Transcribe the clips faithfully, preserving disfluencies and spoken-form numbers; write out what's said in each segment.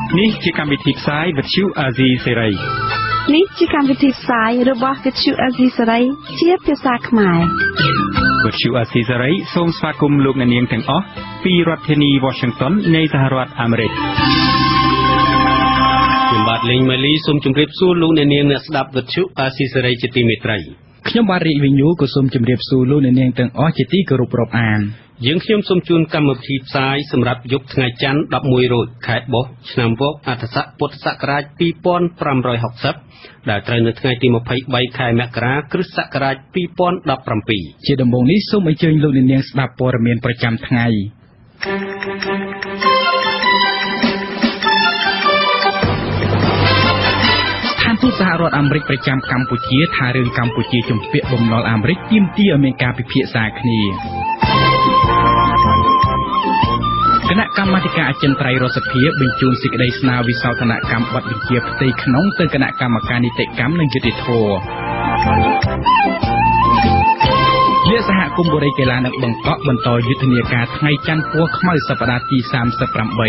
នេះជាកម្មវិធីផ្សាយវិទ្យុអាស៊ីសេរីនេះជាកម្មវិធីផ្សាយរបស់វិទ្យុអាស៊ីសេរីជាភាសាខ្មែរវិទ្យុអាស៊ីសេរីសូមស្វាគមន៍លោកអ្នកនាងទាំងអស់ពីរដ្ឋធានី Washington នៃសហរដ្ឋអាមេរិកខ្ញុំបាទលេងម៉ាលីសូមជម្រាបសួរលោកអ្នកនាងអ្នកស្ដាប់វិទ្យុអាស៊ីសេរីជាទីមេត្រីខ្ញុំបាទរាជវិញ្ញូក៏សូមជម្រាបសួរលោកអ្នកនាងទាំងអស់ជាទីគោរពរាប់អានយើងខ្ញុំសូមជូនកម្មវិធីផ្សាយសម្រាប់យប់ថ្ងៃច័ន្ទដប់មួយរោចខែបុស្សឆ្នាំវកអដ្ឋស័កពុទ្ធសករាជពីរពាន់ប្រាំរយហកសិបដែលត្រូវនៅថ្ងៃទីម្ភៃបីខែមករាគ្រិស្តសករាជពីរពាន់ដប់ប្រាំពីរជាដំបូងនេះសូមអញ្ជើញលោកអ្នកនាងស្ដាប់ព័ត៌មានប្រចាំថ្ងៃទូតសហរដ្ឋអាមេរិកប្រចាំកម្ពុជាថារឿងកម្ពុជាជំពាក់បំណុលអាមេរិកទាមទារឲ្យមានការពិភាក្សាគ្នាគណៈកម្មាធិការអចិន្ត្រៃយ៍រដ្ឋសភាបញ្ជូនសេចក្តីស្នើវិសោធនកម្មប័ណ្ណបញ្ជាផ្ទៃក្នុងទៅគណៈកម្មការនីតិកម្មនិងយុត្តិធម៌ជាសហគមន៍បុរីកីឡានិងបង្កក់បន្តយុទ្ធនាការថ្ងៃច័ន្ទពណ៌ខ្មៅសប្តាហ៍ទីសាមសិបប្រាំបី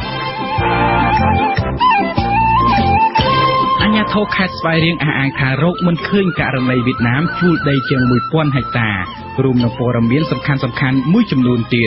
អាជ្ញាធរខេត្តស្វាយរៀងអះអាងថារោគមិនឃើញករណីវៀតណាមជួលដីជាងមួយពាន់ហិកតារួមនឹងព័ត៌មានសំខាន់សំខាន់មួយចំនួនទៀត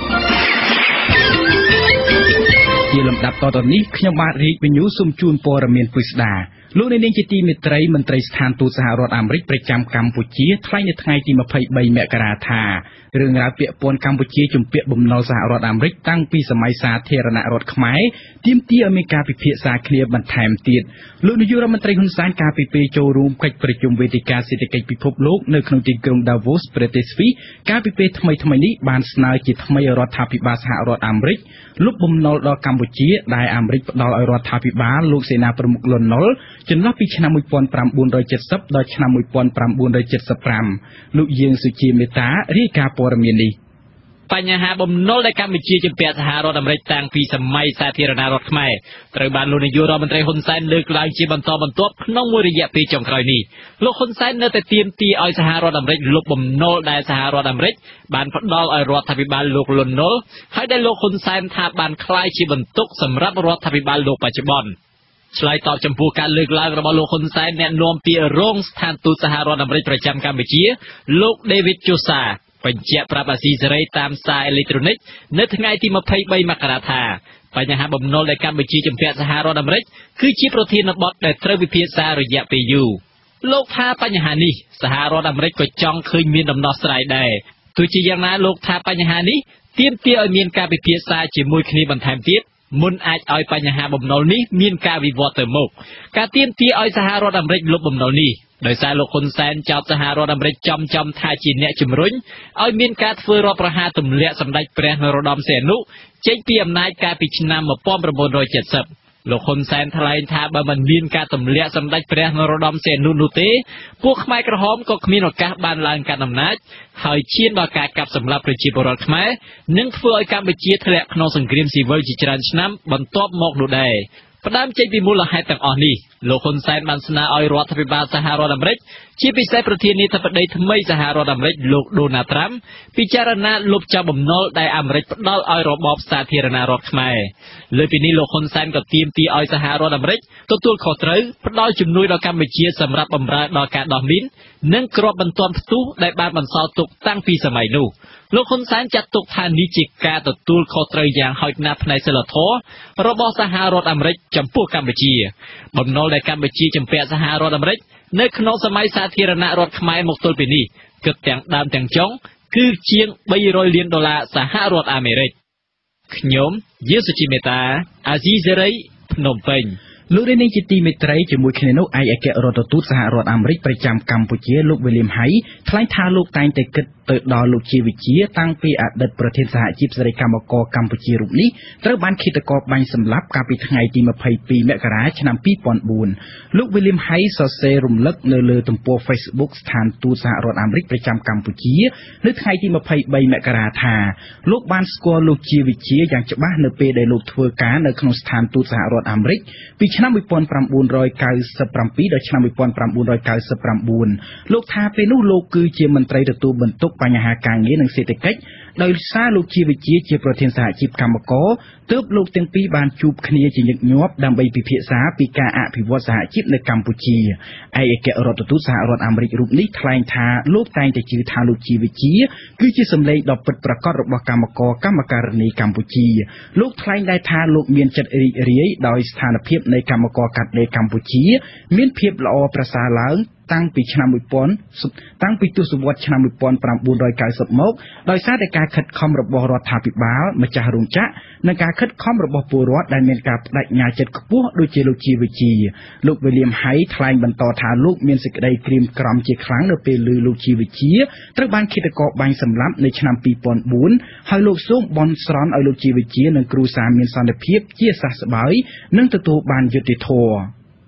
ជាលំដាប់តទៅនេះខ្ញុំបាទរាជវិញ្ញូសូមជូនព័ត៌មានពិស្ដាលោកនាងជាទីមេត្រីមន្ត្រីស្ថានទូតសហរដ្ឋអាមេរិកប្រចាំកម្ពុជាថ្លែងនៅថ្ងៃទីម្ភៃបីមករាថារឿងរ៉ាវពាក់ព័ន្ធកម្ពុជាជំពាក់បំណុលសហរដ្ឋអាមេរិកតាំងពីសម័យសាធារណរដ្ឋខ្មែរទាមទារឲ្យមានការពិភាក្សាគ្នាបន្ថែមទៀតលោកនាយករដ្ឋមន្ត្រីហ៊ុនសែនការពីពេលចូលរួមកិច្ចប្រជុំវេទិកាសេដ្ឋកិច្ចពិភពលោកនៅក្នុងទីក្រុង Davos ប្រទេសស្វីសការពីពេលថ្មីថ្មីនេះបានស្នើជាថ្មីរដ្ឋាភិបាលសហរដ្ឋអាមេរិកលុបបំណុលដល់កម្ពុជាដែលអាមេរិកផ្ដល់ឲ្យរដ្ឋាភិបាលលោកសេនាប្រមុខលន់នល់ចន្លោះពីឆ្នាំមួយពាន់ប្រាំបួនរយเจ็ดសិបដល់ឆ្នាំមួយពាន់ប្រាំបួនរយเจ็ดសិបប្រាំលោកយើងសុជាមេតារាយការណ៍ព័ត៌មាននេះបញ្ហាបំណុលដែលកម្ពុជាជំពាក់សហរដ្ឋអាមេរិកតាំងពីសម័យសាធារណរដ្ឋខ្មែរត្រូវបានលោកនាយករដ្ឋមន្ត្រីហ៊ុនសែនលើកឡើងជាបន្តបន្ទាប់ក្នុងមួយរយៈពេលចុងក្រោយនេះលោកហ៊ុនសែននៅតែទាមទារឲ្យសហរដ្ឋអាមេរិកលុបបំណុលដែលសហរដ្ឋអាមេរិកបានផ្ដល់ឲ្យរដ្ឋាភិបាលលោកលន់នល់ហើយដែលលោកហ៊ុនសែនថាបានក្លាយជាបន្ទុកសម្រាប់រដ្ឋាភិបាលលោកបច្ចុប្បន្នឆ្លើយតបចំពោះការលើកឡើងរបស់លោកហ៊ុនសែនអ្នកនាំពាក្យរងស្ថានទូតសហរដ្ឋអាមេរិកប្រចាំកម្ពុជាលោក David Chosaបញ្ជាក់ប្រាប់អាស៊ីសេរីតាមសារអេឡិចត្រូនិកនៅថ្ងៃទីម្ភៃបីមករាថាបញ្ហាបំណុលដែលកម្ពុជាជំពាក់សហរដ្ឋអាមេរិកគឺជាប្រធានបទដែលត្រូវពិភាក្សារយៈពេលយូរលោកថាបញ្ហានេះសហរដ្ឋអាមេរិកក៏ចង់ឃើញមានដំណោះស្រាយដែរទោះជាយ៉ាងណាលោកថាបញ្ហានេះទាមទារឲ្យមានការពិភាក្សាជាមួយគ្នាបន្ថែមទៀតមុនអាចឲ្យបញ្ហាបំណុលនេះមានការវិវត្តទៅមុខការទាមទារឲ្យសហរដ្ឋអាមេរិកលុបបំណុលនេះដោយសារលោកហ៊ុនសែនចោទសហរដ្ឋអាមេរិកចំចំថាជាអ្នកជំរុញឲ្យមានការធ្វើរដ្ឋប្រហារទម្លាក់សម្ដេចព្រះនរោត្តមសីហនុចេញពីអំណាចកាលពីឆ្នាំមួយពាន់ប្រាំបួនរយเจ็ดសិបលោកហ៊ុនសែនថ្លែងថាបើមិនមានការទម្លាក់សម្ដេចព្រះនរោត្តមសីហនុនោះទេពួកខ្មែរក្រហមក៏គ្មានឱកាសបានឡើងកាន់អំណាចហើយឈានដល់ការកាប់សម្លាប់ប្រជាពលរដ្ឋខ្មែរនិងធ្វើឲ្យកម្ពុជាធ្លាក់ក្នុងសង្គ្រាមស៊ីវិលជាច្រើនឆ្នាំបន្ទាប់មកនោះដែរផ្ដើមចេញពីមូលហេតុទាំងអស់នេះលោកហ៊ុនសែនបានស្នើឲ្យរដ្ឋាភិបាលសហរដ្ឋអាមេរិកជាពិសេសប្រធានាធិបតីថ្មីសហរដ្ឋអាមេរិកលោកដូណាល់ត្រាំពិចារណាលុបចោលបំណុលដែលអាមេរិកផ្ដល់ឲ្យរបបសាធារណរដ្ឋខ្មែរលើពីនេះលោកហ៊ុនសែនក៏ទាមទារឲ្យសហរដ្ឋអាមេរិកទទួលខុសត្រូវផ្ដល់ជំនួយដល់កម្ពុជាសម្រាប់បម្រើដល់ការដោះមីននិងគ្រាប់បន្ទាន់ផ្ទុះដែលបានបន្សល់ទុកតាំងពីសម័យនោះលោកហ៊ុនសែនចាត់ទុកថានេះជាការទទួលខុសត្រូវយ៉ាងហោចណាស់ផ្នែកសីលធម៌របស់សហរដ្ឋអាមេរិកចំពោះកម្ពុជាបំណុលដែលកម្ពុជាជំពាក់សហរដ្ឋអាមេរិកនៅក្នុងសម័យសាធារណរដ្ឋខ្មែរមកទល់ពេលនេះគិតទាំងដើមទាំងចុងគឺជាងបីរយលានដុល្លារសហរដ្ឋអាមេរិកខ្ញុំយេសុជីមេតាអាស៊ីសេរីភ្នំពេញលោកនាងជាទីមេត្រីជាមួយគ្នានោះឯកអគ្គរដ្ឋទូតសហរដ្ឋអាមេរិកប្រចាំកម្ពុជាលោក William Hay ថ្លែងថាលោកតែងតែគិតទៅដល់លោកជាវិជាតាំងពីអតីតប្រធានសហជីពសេរីកម្មករកម្ពុជារូបនេះត្រូវបានឃាតករបាញ់សម្លាប់កាលពីថ្ងៃទីម្ភៃពីរមករាឆ្នាំពីរពាន់បួនលោក William Hay សរសេររំលឹកនៅលើទំព័រ Facebook ស្ថានទូតសហរដ្ឋអាមេរិកប្រចាំកម្ពុជានៅថ្ងៃទីម្ភៃបីមករាថាលោកបានស្គាល់លោកជាវិជាយ៉ាងច្បាស់នៅពេលដែលលោកធ្វើការនៅក្នុងស្ថានទូតសហរដ្ឋអាមេរិកពីឆ្នាំមួយពាន់ប្រាំបួនរយเก้าสิบเจ็ดដល់ឆ្នាំមួយពាន់ប្រាំបួនរយเก้าสิบเก้าលោកថាពេលនោះលោកគឺជាមន្ត្រីទទួលបន្ទុកបញ្ហាការងារនិងសេដ្ឋកិច្ចដោយសារលោកជាវិជាជាប្រធានសហជីពកម្មករទើបលោកទាំងពីរបានជួបគ្នាជាញឹកញាប់ដើម្បីពិភាក្សាពីការអភិវឌ្ឍសហជីពនៅកម្ពុជាឯកអគ្គរដ្ឋទូតសហរដ្ឋអាមេរិករូបនេះថ្លែងថាលោកតែងតែជឿថាលោកជាវិជាគឺជាសម្លេងដ៏ពិតប្រាកដរបស់កម្មករកម្មការិនីកម្ពុជាលោកថ្លែងដែរថាលោកមានចិត្តរីករាយដោយស្ថានភាពនៃកម្មករកាត់ដេរកម្ពុជាមានភាពល្អប្រសើរឡើងតាំងពីឆ្នាំមួយពាន់តាំងពីទសវត្សរ៍ឆ្នាំមួយពាន់ប្រាំបួនរយកៅសិបមកដោយសារតែការខិតខំរបស់រដ្ឋាភិបាលម្ចាស់រោងចក្រនិងការខិតខំរបស់ពលរដ្ឋដែលមានការបដិញ្ញាចិត្តខ្ពស់ដូចជាលោកជាវិជាលោកវិលៀមហៃថ្លែងបន្តថាលោកមានសេចក្តីក្រៀមក្រំជាខ្លាំងនៅពេលឮលោកជាវិជាត្រូវបានឃាតករបាញ់សម្លាប់នៅឆ្នាំពីរពាន់បួនហើយលោកសូមបន់ស្រន់ឲ្យលោកជាវិជានិងគ្រួសារមានសន្តិភាពជាសះស្បើយនិងទទួលបានយុត្តិធម៌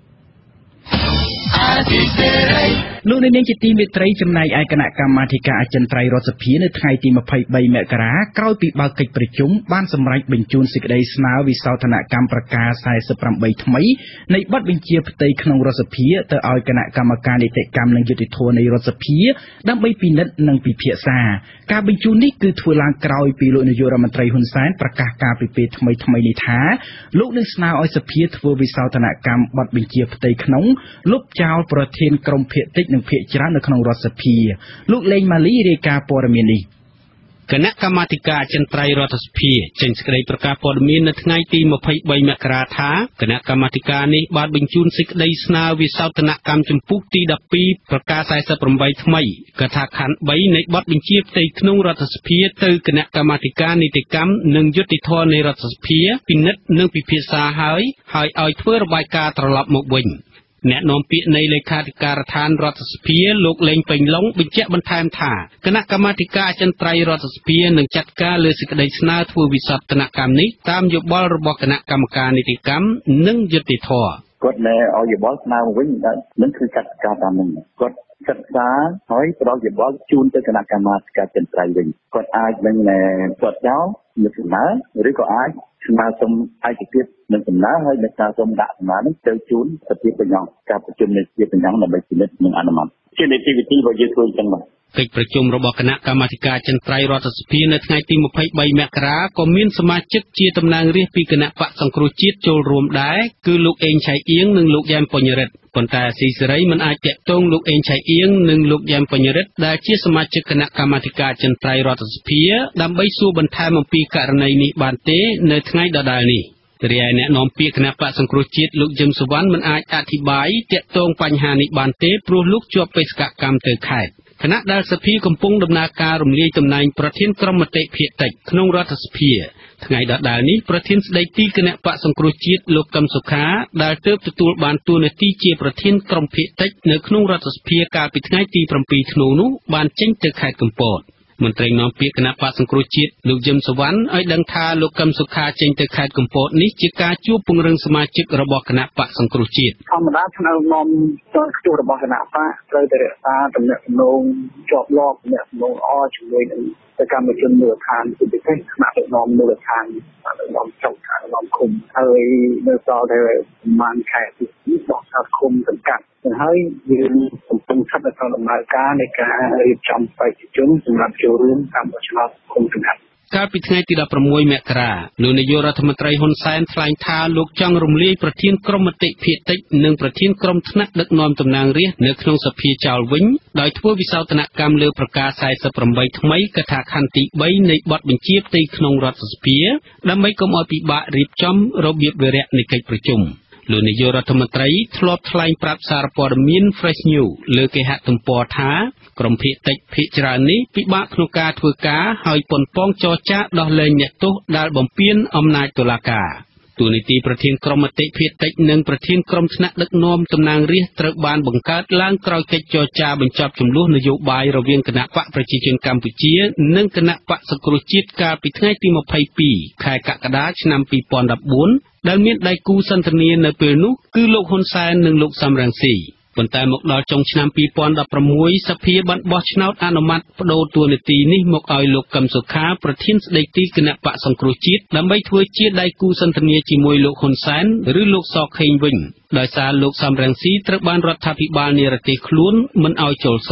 លោកនាងជាទីមេត្រីចំណែកឯគណៈកម្មាធិការអចិន្ត្រៃយ៍រដ្ឋសភានៅថ្ងៃទីម្ភៃបីមករាក្រោយពីបើកកិច្ចប្រជុំបានសម្រេចបញ្ជូនសេចក្តីស្នើវិសោធនកម្មប្រការសែសិបប្រាំបីថ្មីនៃបទបញ្ជាផ្ទៃក្នុងរដ្ឋសភាទៅឲ្យគណៈកម្មការនីតិកម្មនិងយុតិធធម៌នៃរដ្ឋសភាដើម្បីពិនិត្យនិងពិភាក្សាការបញ្ជូននេះគឺធ្វើឡើងក្រោយពីលោកនាយករដ្ឋមន្ត្រីហ៊ុនសែនប្រកាសការពីពេលថ្មីថ្មីនេះថាលោកនឹងស្នើឲ្យសភាធ្វើវិសោធនកម្មបទបញ្ជាផ្ទៃក្នុងលុបចោលប្រធានក្រុមភាគតិចនិងភាគច្រើននៅក្នុងរដ្ឋសភាលោកលេងម៉ាលីរាយការណ៍ព័ត៌មាននេះគណៈកម្មាធិការអចិន្ត្រៃយ៍រដ្ឋសភាចេញសេចក្តីប្រកាសព័ត៌មាននៅថ្ងៃទីម្ភៃបីមករាថាគណៈកម្មាធិការនេះបានបញ្ជូនសេចក្តីស្នើវិសោធនកម្មចំពុះទីដប់ពីរប្រការសែសិបប្រាំបីថ្មីកថាខណ្ឌបីនៃបទបញ្ជាផ្ទៃក្នុងរដ្ឋសភាទៅគណៈកម្មាធិការនីតិកម្មនិងយុត្តិធម៌នៃរដ្ឋសភាពិនិត្យនិងពិភាក្សាហើយហើយឲ្យធ្វើរបាយការណ៍ត្រឡប់មកវិញអ្នកនាំពាក្យនៃលេខាធិការដ្ឋានរដ្ឋសភាលោកលេងពេញឡុងបញ្ជាក់បន្ថែមថាគណៈកម្មាធិការអចិន្ត្រៃយ៍រដ្ឋសភានឹងចាត់ការលើសេចក្តីស្នើធ្វើវិសោធនកម្មនេះតាមយោបល់របស់គណៈកម្មការនីតិកម្មនិងយុត្តិធម៌គាត់នៅឲ្យយោបល់ស្នើមកវិញនឹងគឺចាត់ការតាមនឹងគាត់សិក្សាហើយផ្ដល់យោបល់ជូនទៅគណៈកម្មាធិការអចិន្ត្រៃយ៍វិញគាត់អាចនឹងគាត់ចោលលើសំណើឬក៏អាចស្នើសុំឯកភាពនឹងសំណើហើយនឹងស្នើសុំដាក់សំណើនឹងទៅជូនសភាបញ្ញត្តិការប្រជុំនៃសភាបញ្ញត្តិដើម្បីពិនិត្យនិងអនុម័តជានីតិវិធីរបស់យើងធ្វើអញ្ចឹងបាទកិច្ចប្រជុំរបស់គណៈកម្មាធិការអចិន្ត្រៃយ៍រដ្ឋសភានៅថ្ងៃទីម្ភៃបីមករាក៏មានសមាជិកជាតំណាងរាស្ត្រពីគណៈបកសង្គ្រោះជាតិចូលរួមដែរគឺលោកអេងឆៃអៀងនិងលោកយ៉ែមពញ្ញរិទ្ធប៉ុន្តែស៊ីសេរីមិនអាចតាក់ទងលោកអេងឆៃអៀងនិងលោកយ៉ែមពញ្ញរិទ្ធដែលជាសមាជិកគណៈកម្មាធិការអចិន្ត្រៃយ៍រដ្ឋសភាដើម្បីសួរបន្ថែមអំពីករណីនេះបានទេនៅថ្ងៃដដែលនេះរីឯអ្នកនាំពាក្យគណៈបកសង្គ្រោះជាតិលោកយឹមសុវណ្ណមិនអាចអធិប្បាយតាក់ទងបញ្ហានេះបានទេព្រោះលោកជាប់បេសកកម្មទៅខេត្តគណៈដែលសភាកំពុងដំណើរការរំលាយតំណែងប្រធានក្រុមមតិភាគតិចក្នុងរដ្ឋសភាថ្ងៃដដែលនេះប្រធានស្ដីទីគណៈបកសង្គ្រោះជាតិលោកកឹមសុខាដែលទើបទទួលបានតួនាទីជាប្រធានក្រុមភាគតិចនៅក្នុងរដ្ឋសភាកាលពីថ្ងៃទីប្រាំពីរធ្នូនោះបានចេញទៅខេត្តកំពតមន្ត្រីនាំពាក្យគណៈបកសង្គ្រោះជាតិលោកយឹមសុវណ្ណឲ្យដឹងថាលោកកឹមសុខាចេញទៅខេត្តកំពតនេះជាការជួបពង្រឹងសមាជិករបស់គណៈបកសង្គ្រោះជាតិធម្មតាថ្នាក់ដឹកនាំចូលខ្ពស់របស់គណៈបកត្រូវតែរក្សាទំនាក់ទំនងជាប់លាប់ទំនាក់ទំនងល្អជាមួយនឹងសកម្មជនមូលដ្ឋានជាពិសេសថ្នាក់ដឹកនាំមូលដ្ឋានដឹកនាំចុងថ្នាក់ដឹកនាំឃុំហើយនៅសល់តែប្រហែលខែទីរបស់សហគមន៍សង្កាត់ហើយយើងកំពុងស្ថិតនៅក្នុងដំណើរការនៃការរៀបចំបេក្ខជនសម្រាប់ចូលរួមតាមបោះឆ្នោតឃុំសង្កាត់កាលពីថ្ងៃទីដប់ប្រាំមួយមករាលោកនាយករដ្ឋមន្ត្រីហ៊ុនសែនថ្លែងថាលោកចង់រំលាយប្រធានក្រុមមតិភាគតិចនិងប្រធានក្រុមថ្នាក់ដឹកនាំតំណាងរាស្ត្រនៅក្នុងសភាចោលវិញដោយធ្វើវិសោធនកម្មលើប្រការសែសិបប្រាំបីថ្មីកថាខណ្ឌទីបីនៃបទបញ្ជាផ្ទៃក្នុងរដ្ឋសភាដើម្បីកុំឲ្យពិបាករៀបចំរបៀបវារៈនៃកិច្ចប្រជុំលោកនាយករដ្ឋមន្ត្រីធ្លាប់ថ្លែងប្រាប់សារព័ត៌មាន Fresh News លើគេហទំព័រថាក្រុមភាគតិចភាគច្រើននេះពិបាកក្នុងការធ្វើការហើយប៉ុនប៉ងចរចាដោះលែងអ្នកទោសដែលបំពានអំណាចតុលាការតួនាទីប្រធានក្រុមមតិភាគតិចនិងប្រធានក្រុមថ្នាក់ដឹកនាំតំណាងរាស្ត្រត្រូវបានបង្កើតឡើងក្រោយកិច្ចចរចាបញ្ចប់ចំនួននយោបាយរវាងគណៈបកប្រជាជនកម្ពុជានិងគណៈបកសង្គ្រោះជាតិកាលពីថ្ងៃទីម្ភៃពីរខែកក្កដាឆ្នាំពីរពាន់ដប់បួនដែលមានដៃគូសន្ទនានៅពេលនោះគឺលោកហ៊ុនសែននិងលោកសំរងស៊ីប៉ុន្តែមកដល់ចុងឆ្នាំពីរពាន់ដប់ប្រាំមួយសភាបានបោះឆ្នោតអនុម័តបដូរតួនាទីនេះមកឲ្យលោកកឹមសុខាប្រធានស្ដីទីគណៈបកសង្គ្រោះជាតិដើម្បីធ្វើជាដៃគូសន្ទនាជាមួយលោកហ៊ុនសែនឬលោកសខេងវិញដោយសារលោកសំរងស៊ីត្រូវបានរដ្ឋាភិបាលនិរទេសខ្លួនមិនឲ្យចូលស្រុក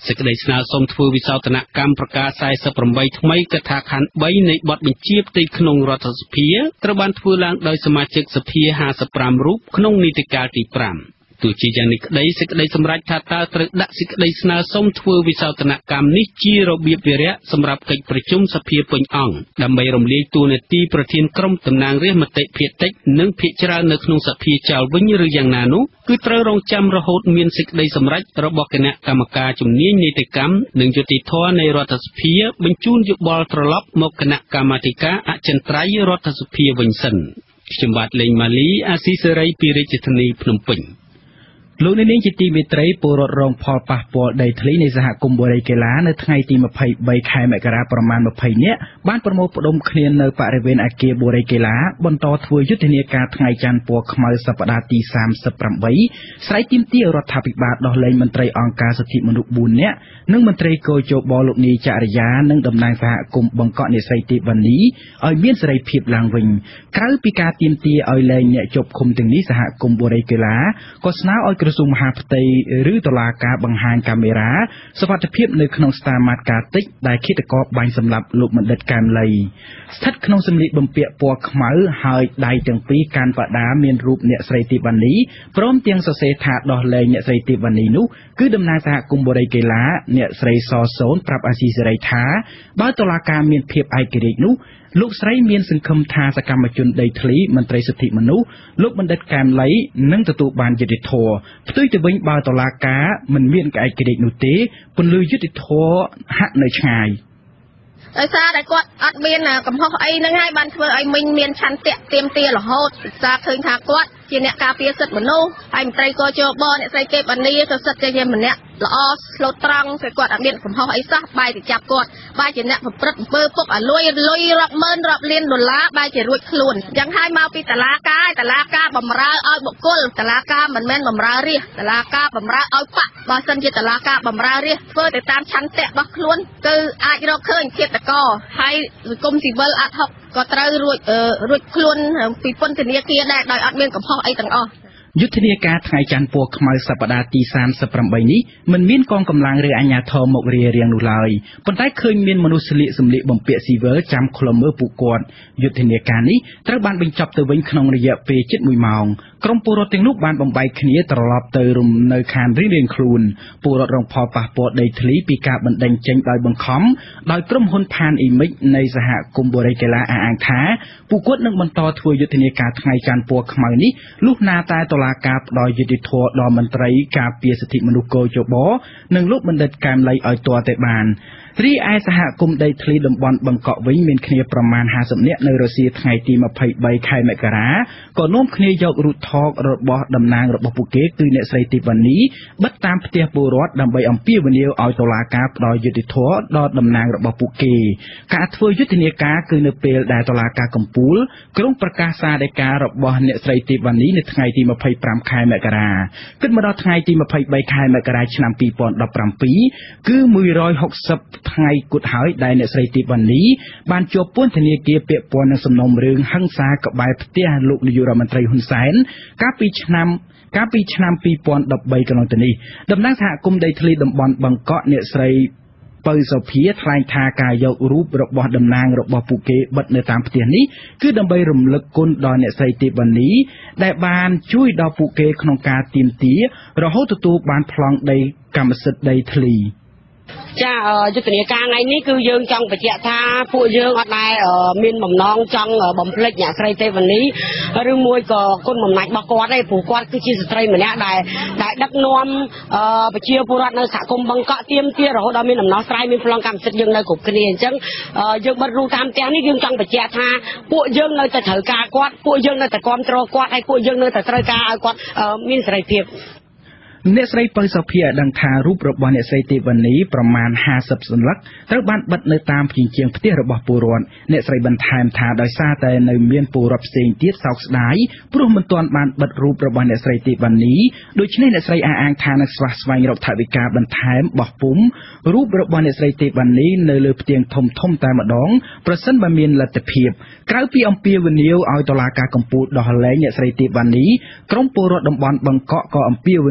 សេចក្តីស្នើសុំធ្វើវិសោធនកម្មប្រការสี่สิบแปดថ្មីកថាខណ្ឌ三នៃបទបញ្ជាផ្ទៃក្នុងរដ្ឋសភាត្រូវបានធ្វើឡើងដោយសមាជិកសភាห้าสิบห้าរូបក្នុងនីតិកាលទីfiveទោះជាយ៉ាងនេះក្តីសេចក្តីសម្រេចថាតើត្រូវដាក់សេចក្តីស្នើសុំធ្វើវិសោធនកម្មនេះជារបៀបវារៈសម្រាប់កិច្ចប្រជុំសភាពេញអង្គដើម្បីរំលាយតួនាទីប្រធានក្រុមតំណាងរាស្ត្រមតិភាគតិចនិងភាគច្រើននៅក្នុងសភាចោលវិញឬយ៉ាងណានោះគឺត្រូវរងចាំរហូតមានសេចក្តីសម្រេចរបស់គណៈកម្មការជំនាញនីតិកម្មនិងយុតិធធម៌នៃរដ្ឋសភាបញ្ជូនយោបល់ត្រឡប់មកគណៈកម្មាធិការអចិន្ត្រៃយ៍រដ្ឋសភាវិញសិនខ្ញុំបាទលេងម៉ាលីអាស៊ីសេរីពីរាជធានីភ្នំពេញលោកនាងជាទីមេត្រីពលរដ្ឋរងផលប៉ះពាល់ដីធ្លីនៃសហគមន៍បុរីកេឡានៅថ្ងៃទី23ខែមករាប្រមាណ20នាក់បានប្រមូលផ្ដុំគ្នានៅបរិវេណអគារបុរីកេឡាបន្តធ្វើយុទ្ធនាការថ្ងៃច័ន្ទពណ៌ខ្មៅសប្តាហ៍ទី三十八ស្រែកទាមទាររដ្ឋាភិបាលដោះលែងមន្ត្រីអង្គការសិទ្ធិមនុស្សbốnនាក់និងមន្ត្រីគយជបលោកនីចរិយានិងតំណាងសហគមន៍បង្កក់អ្នកស្រីទេវនីឲ្យមានសេរីភាពឡើងវិញក្រៅពីការទាមទារឲ្យលែងអ្នកជាប់ឃុំទាំងនេះសហគមន៍បុរីកេឡាក៏ស្នើឲ្យក្រសួងមហាផ្ទៃឬតុលាការបង្ហាញកាមេរ៉ាសុវត្ថិភាពនៅក្នុងស្ថាប័នការតិចដែលឃាតករបាញ់សម្លាប់លោកបណ្ឌិតកែមលីស្ថិតក្នុងសម្លៀកបំពាក់ពណ៌ខ្មៅហើយដៃទាំងពីរកាន់បដាមានរូបអ្នកស្រីទេវនីព្រមទាំងសរសេរថាដោះលែងអ្នកស្រីទេវនីនោះគឺតំណាងសហគមន៍បុរីកេឡាអ្នកស្រីសសូនប្រាប់អាស៊ីសេរីថាបើតុលាការមានភាពឯករាជ្យនោះលោកស្រីមានសង្ឃឹមថាសកម្មជនដីធ្លីមន្ត្រីសិទ្ធិមនុស្សលោកបណ្ឌិតកែមលីនឹងទទួលបានយុត្តិធម៌ផ្ទុយទៅវិញបើតុលាការមិនមានឯករាជ្យនោះទេពន្លឺយុត្តិធម៌ហាក់នៅឆ្ងាយដោយសារតែគាត់អត់មានកំហុសអីហ្នឹងហើយបានធ្វើឲ្យមីងមានឆន្ទៈទាមទាររហូតសារឃើញថាគាត់ជាអ្នកការពារសិទ្ធិមនុស្សហើយមន្ត្រីកជបអ្នកស្រីទេវនីក៏សិទ្ធិជាម្នាក់ល្អស្លូតត្រង់តែគាត់អត់មានកំហុសអីសោះបែរទៅចាប់គាត់បែរជាអ្នកប្រព្រឹត្តអំពើពុកអាលុយលុយរាប់ម៉ឺនរាប់លានដុល្លារបែរជារួចខ្លួនអញ្ចឹងហើយមកពីតុលាការតុលាការបំរើឲ្យបុគ្គលតុលាការមិនមែនបំរើរាស្ត្រតុលាការបំរើឲ្យបកបើសិនជាតុលាការបំរើរាស្ត្រធ្វើទៅតាមឆន្ទៈរបស់ខ្លួនគឺអាចរកឃើញឃាតករហើយសង្គមស៊ីវិលអាត់ហុកក៏ត្រូវរួចរួចខ្លួនពីពន្ធនាគារដែរដោយអត់មានកំហុសអីទាំងអស់យុទ្ធនាការថ្ងៃច័ន្ទពណ៌ខ្មៅសប្តាហ៍ទី三十八នេះមិនមានកងកម្លាំងឬអាជ្ញាធរមករារាំងនោះឡើយប៉ុន្តែឃើញមានមនុស្សស្លៀកសម្លៀកបំពាក់ស៊ីវិលចាំឃ្លាំមើលពួកគាត់យុទ្ធនាការនេះត្រូវបានបញ្ចប់ទៅវិញក្នុងរយៈពេលជិតមួយម៉ោងក្រុមពលរដ្ឋទាំងនោះបានបំបែកគ្នាត្រឡប់ទៅរំនៅខានរៀងៗខ្លួនពលរដ្ឋរងផលប៉ះពាល់ដីធ្លីពីការបណ្តេញចេញដោយបង្ខំដោយក្រុមហ៊ុនផានអ៊ីមិចនៃសហគមន៍បុរីកេឡាអះអាងថាពួកគាត់នឹងបន្តធ្វើយុទ្ធនាការថ្ងៃច័ន្ទពណ៌ខ្មៅនេះលុះណាតែតុលាការផ្ដល់យុត្តិធម៌ដល់មន្ត្រីការពារសិទ្ធិមនុស្សកោជបនិងលោកបណ្ឌិតកែមលីឲ្យទាល់តែបានរីឯសហគមន៍ដីធ្លីតំបន់បង្កក់វិញមានគ្នាប្រមាណห้าสิบនាក់នៅរសៀលថ្ងៃទី23ខែមករាក៏នាំគ្នាយករូបថតរបស់តំណាងរបស់ពួកគេគឺអ្នកស្រីទេវនីបិទតាមផ្ទះពលរដ្ឋដើម្បីអំពាវនាវឲ្យតុលាការផ្ដល់យុត្តិធម៌ដល់តំណាងរបស់ពួកគេការធ្វើយុទ្ធនាការគឺនៅពេលដែលតុលាការកំពូលក្រុងប្រកាសសារដីការបស់អ្នកស្រីទេវនីនៅថ្ងៃទី25ខែមករាគិតមកដល់ថ្ងៃទី23ខែមករាឆ្នាំពីរពាន់ដប់ប្រាំពីរគឺមួយរយហុកសិបថ្ងៃគត់ហើយដែលអ្នកស្រីទេវនីបានជាប់ពន្ធនាគារពាក់ព័ន្ធនឹងសំណុំរឿងហិង្សាក្បែរផ្ទះលោកនាយករដ្ឋមន្ត្រីហ៊ុនសែនកាលពីឆ្នាំកាលពីឆ្នាំពីរពាន់ដប់បីកន្លងទៅនេះតំណាងសហគមន៍ដីធ្លីតំបន់បង្កក់អ្នកស្រីពៅសុភាថ្លែងថាការយករូបរបស់តំណាងរបស់ពួកគេបិទនៅតាមផ្ទះនេះគឺដើម្បីរំលឹកគុណដល់អ្នកស្រីទេវនីដែលបានជួយដល់ពួកគេក្នុងការទាមទាររហូតទទួលបានប្លង់ដីកម្មសិទ្ធិដីធ្លីចាយុទ្ធនាការថ្ងៃនេះគឺយើងចង់បញ្ជាក់ថាពួកយើងអត់ដែលមានបំណងចង់បំភ្លេចអ្នកស្រីទេវនីឬមួយក៏គុណបំណាច់របស់គាត់ទេព្រោះគាត់គឺជាស្ត្រីម្នាក់ដែលដែលដឹកនាំប្រជាពលរដ្ឋនៅសហគមន៍បង្កក់ទាមទាររហូតដល់មានដំណោះស្រាយមានប្លង់កម្មសិទ្ធិយើងនៅគ្រប់គ្នាអញ្ចឹងយើងបិទរូបតាមផ្ទះនេះយើងចង់បញ្ជាក់ថាពួកយើងនៅតែត្រូវការគាត់ពួកយើងនៅតែគាំទ្រគាត់ហើយពួកយើងនៅតែត្រូវការឲ្យគាត់មានសេរីភាពអ្នកស្រីពៅសុភាដឹងថារូបរបស់អ្នកស្រីទេវនីប្រមាណห้าสิบសន្លឹកត្រូវបានបិទនៅតាមជញ្ជាំងផ្ទះរបស់ពលរដ្ឋអ្នកស្រីបន្ថែមថាដោយសារតែនៅមានពលរដ្ឋផ្សេងទៀតសោកស្ដាយព្រោះមិនទាន់បានបិទរូបរបស់អ្នកស្រីទេវនីដូច្នេះអ្នកស្រីអះអាងថានឹងស្វះស្វែងរកថវិកាបន្ថែមបោះពុម្ពរូបរបស់អ្នកស្រីទេវនីនៅលើផ្ទាំងធំធំតែម្ដងប្រសិនបើមានលទ្ធភាពក្រៅពីអំពាវនាវឲ្យតុលាការកំពូលដោះលែងអ្នកស្រីទេវនីក្រុមពលរដ្ឋតំបន់បង្កក់ក៏អំពាវនាវ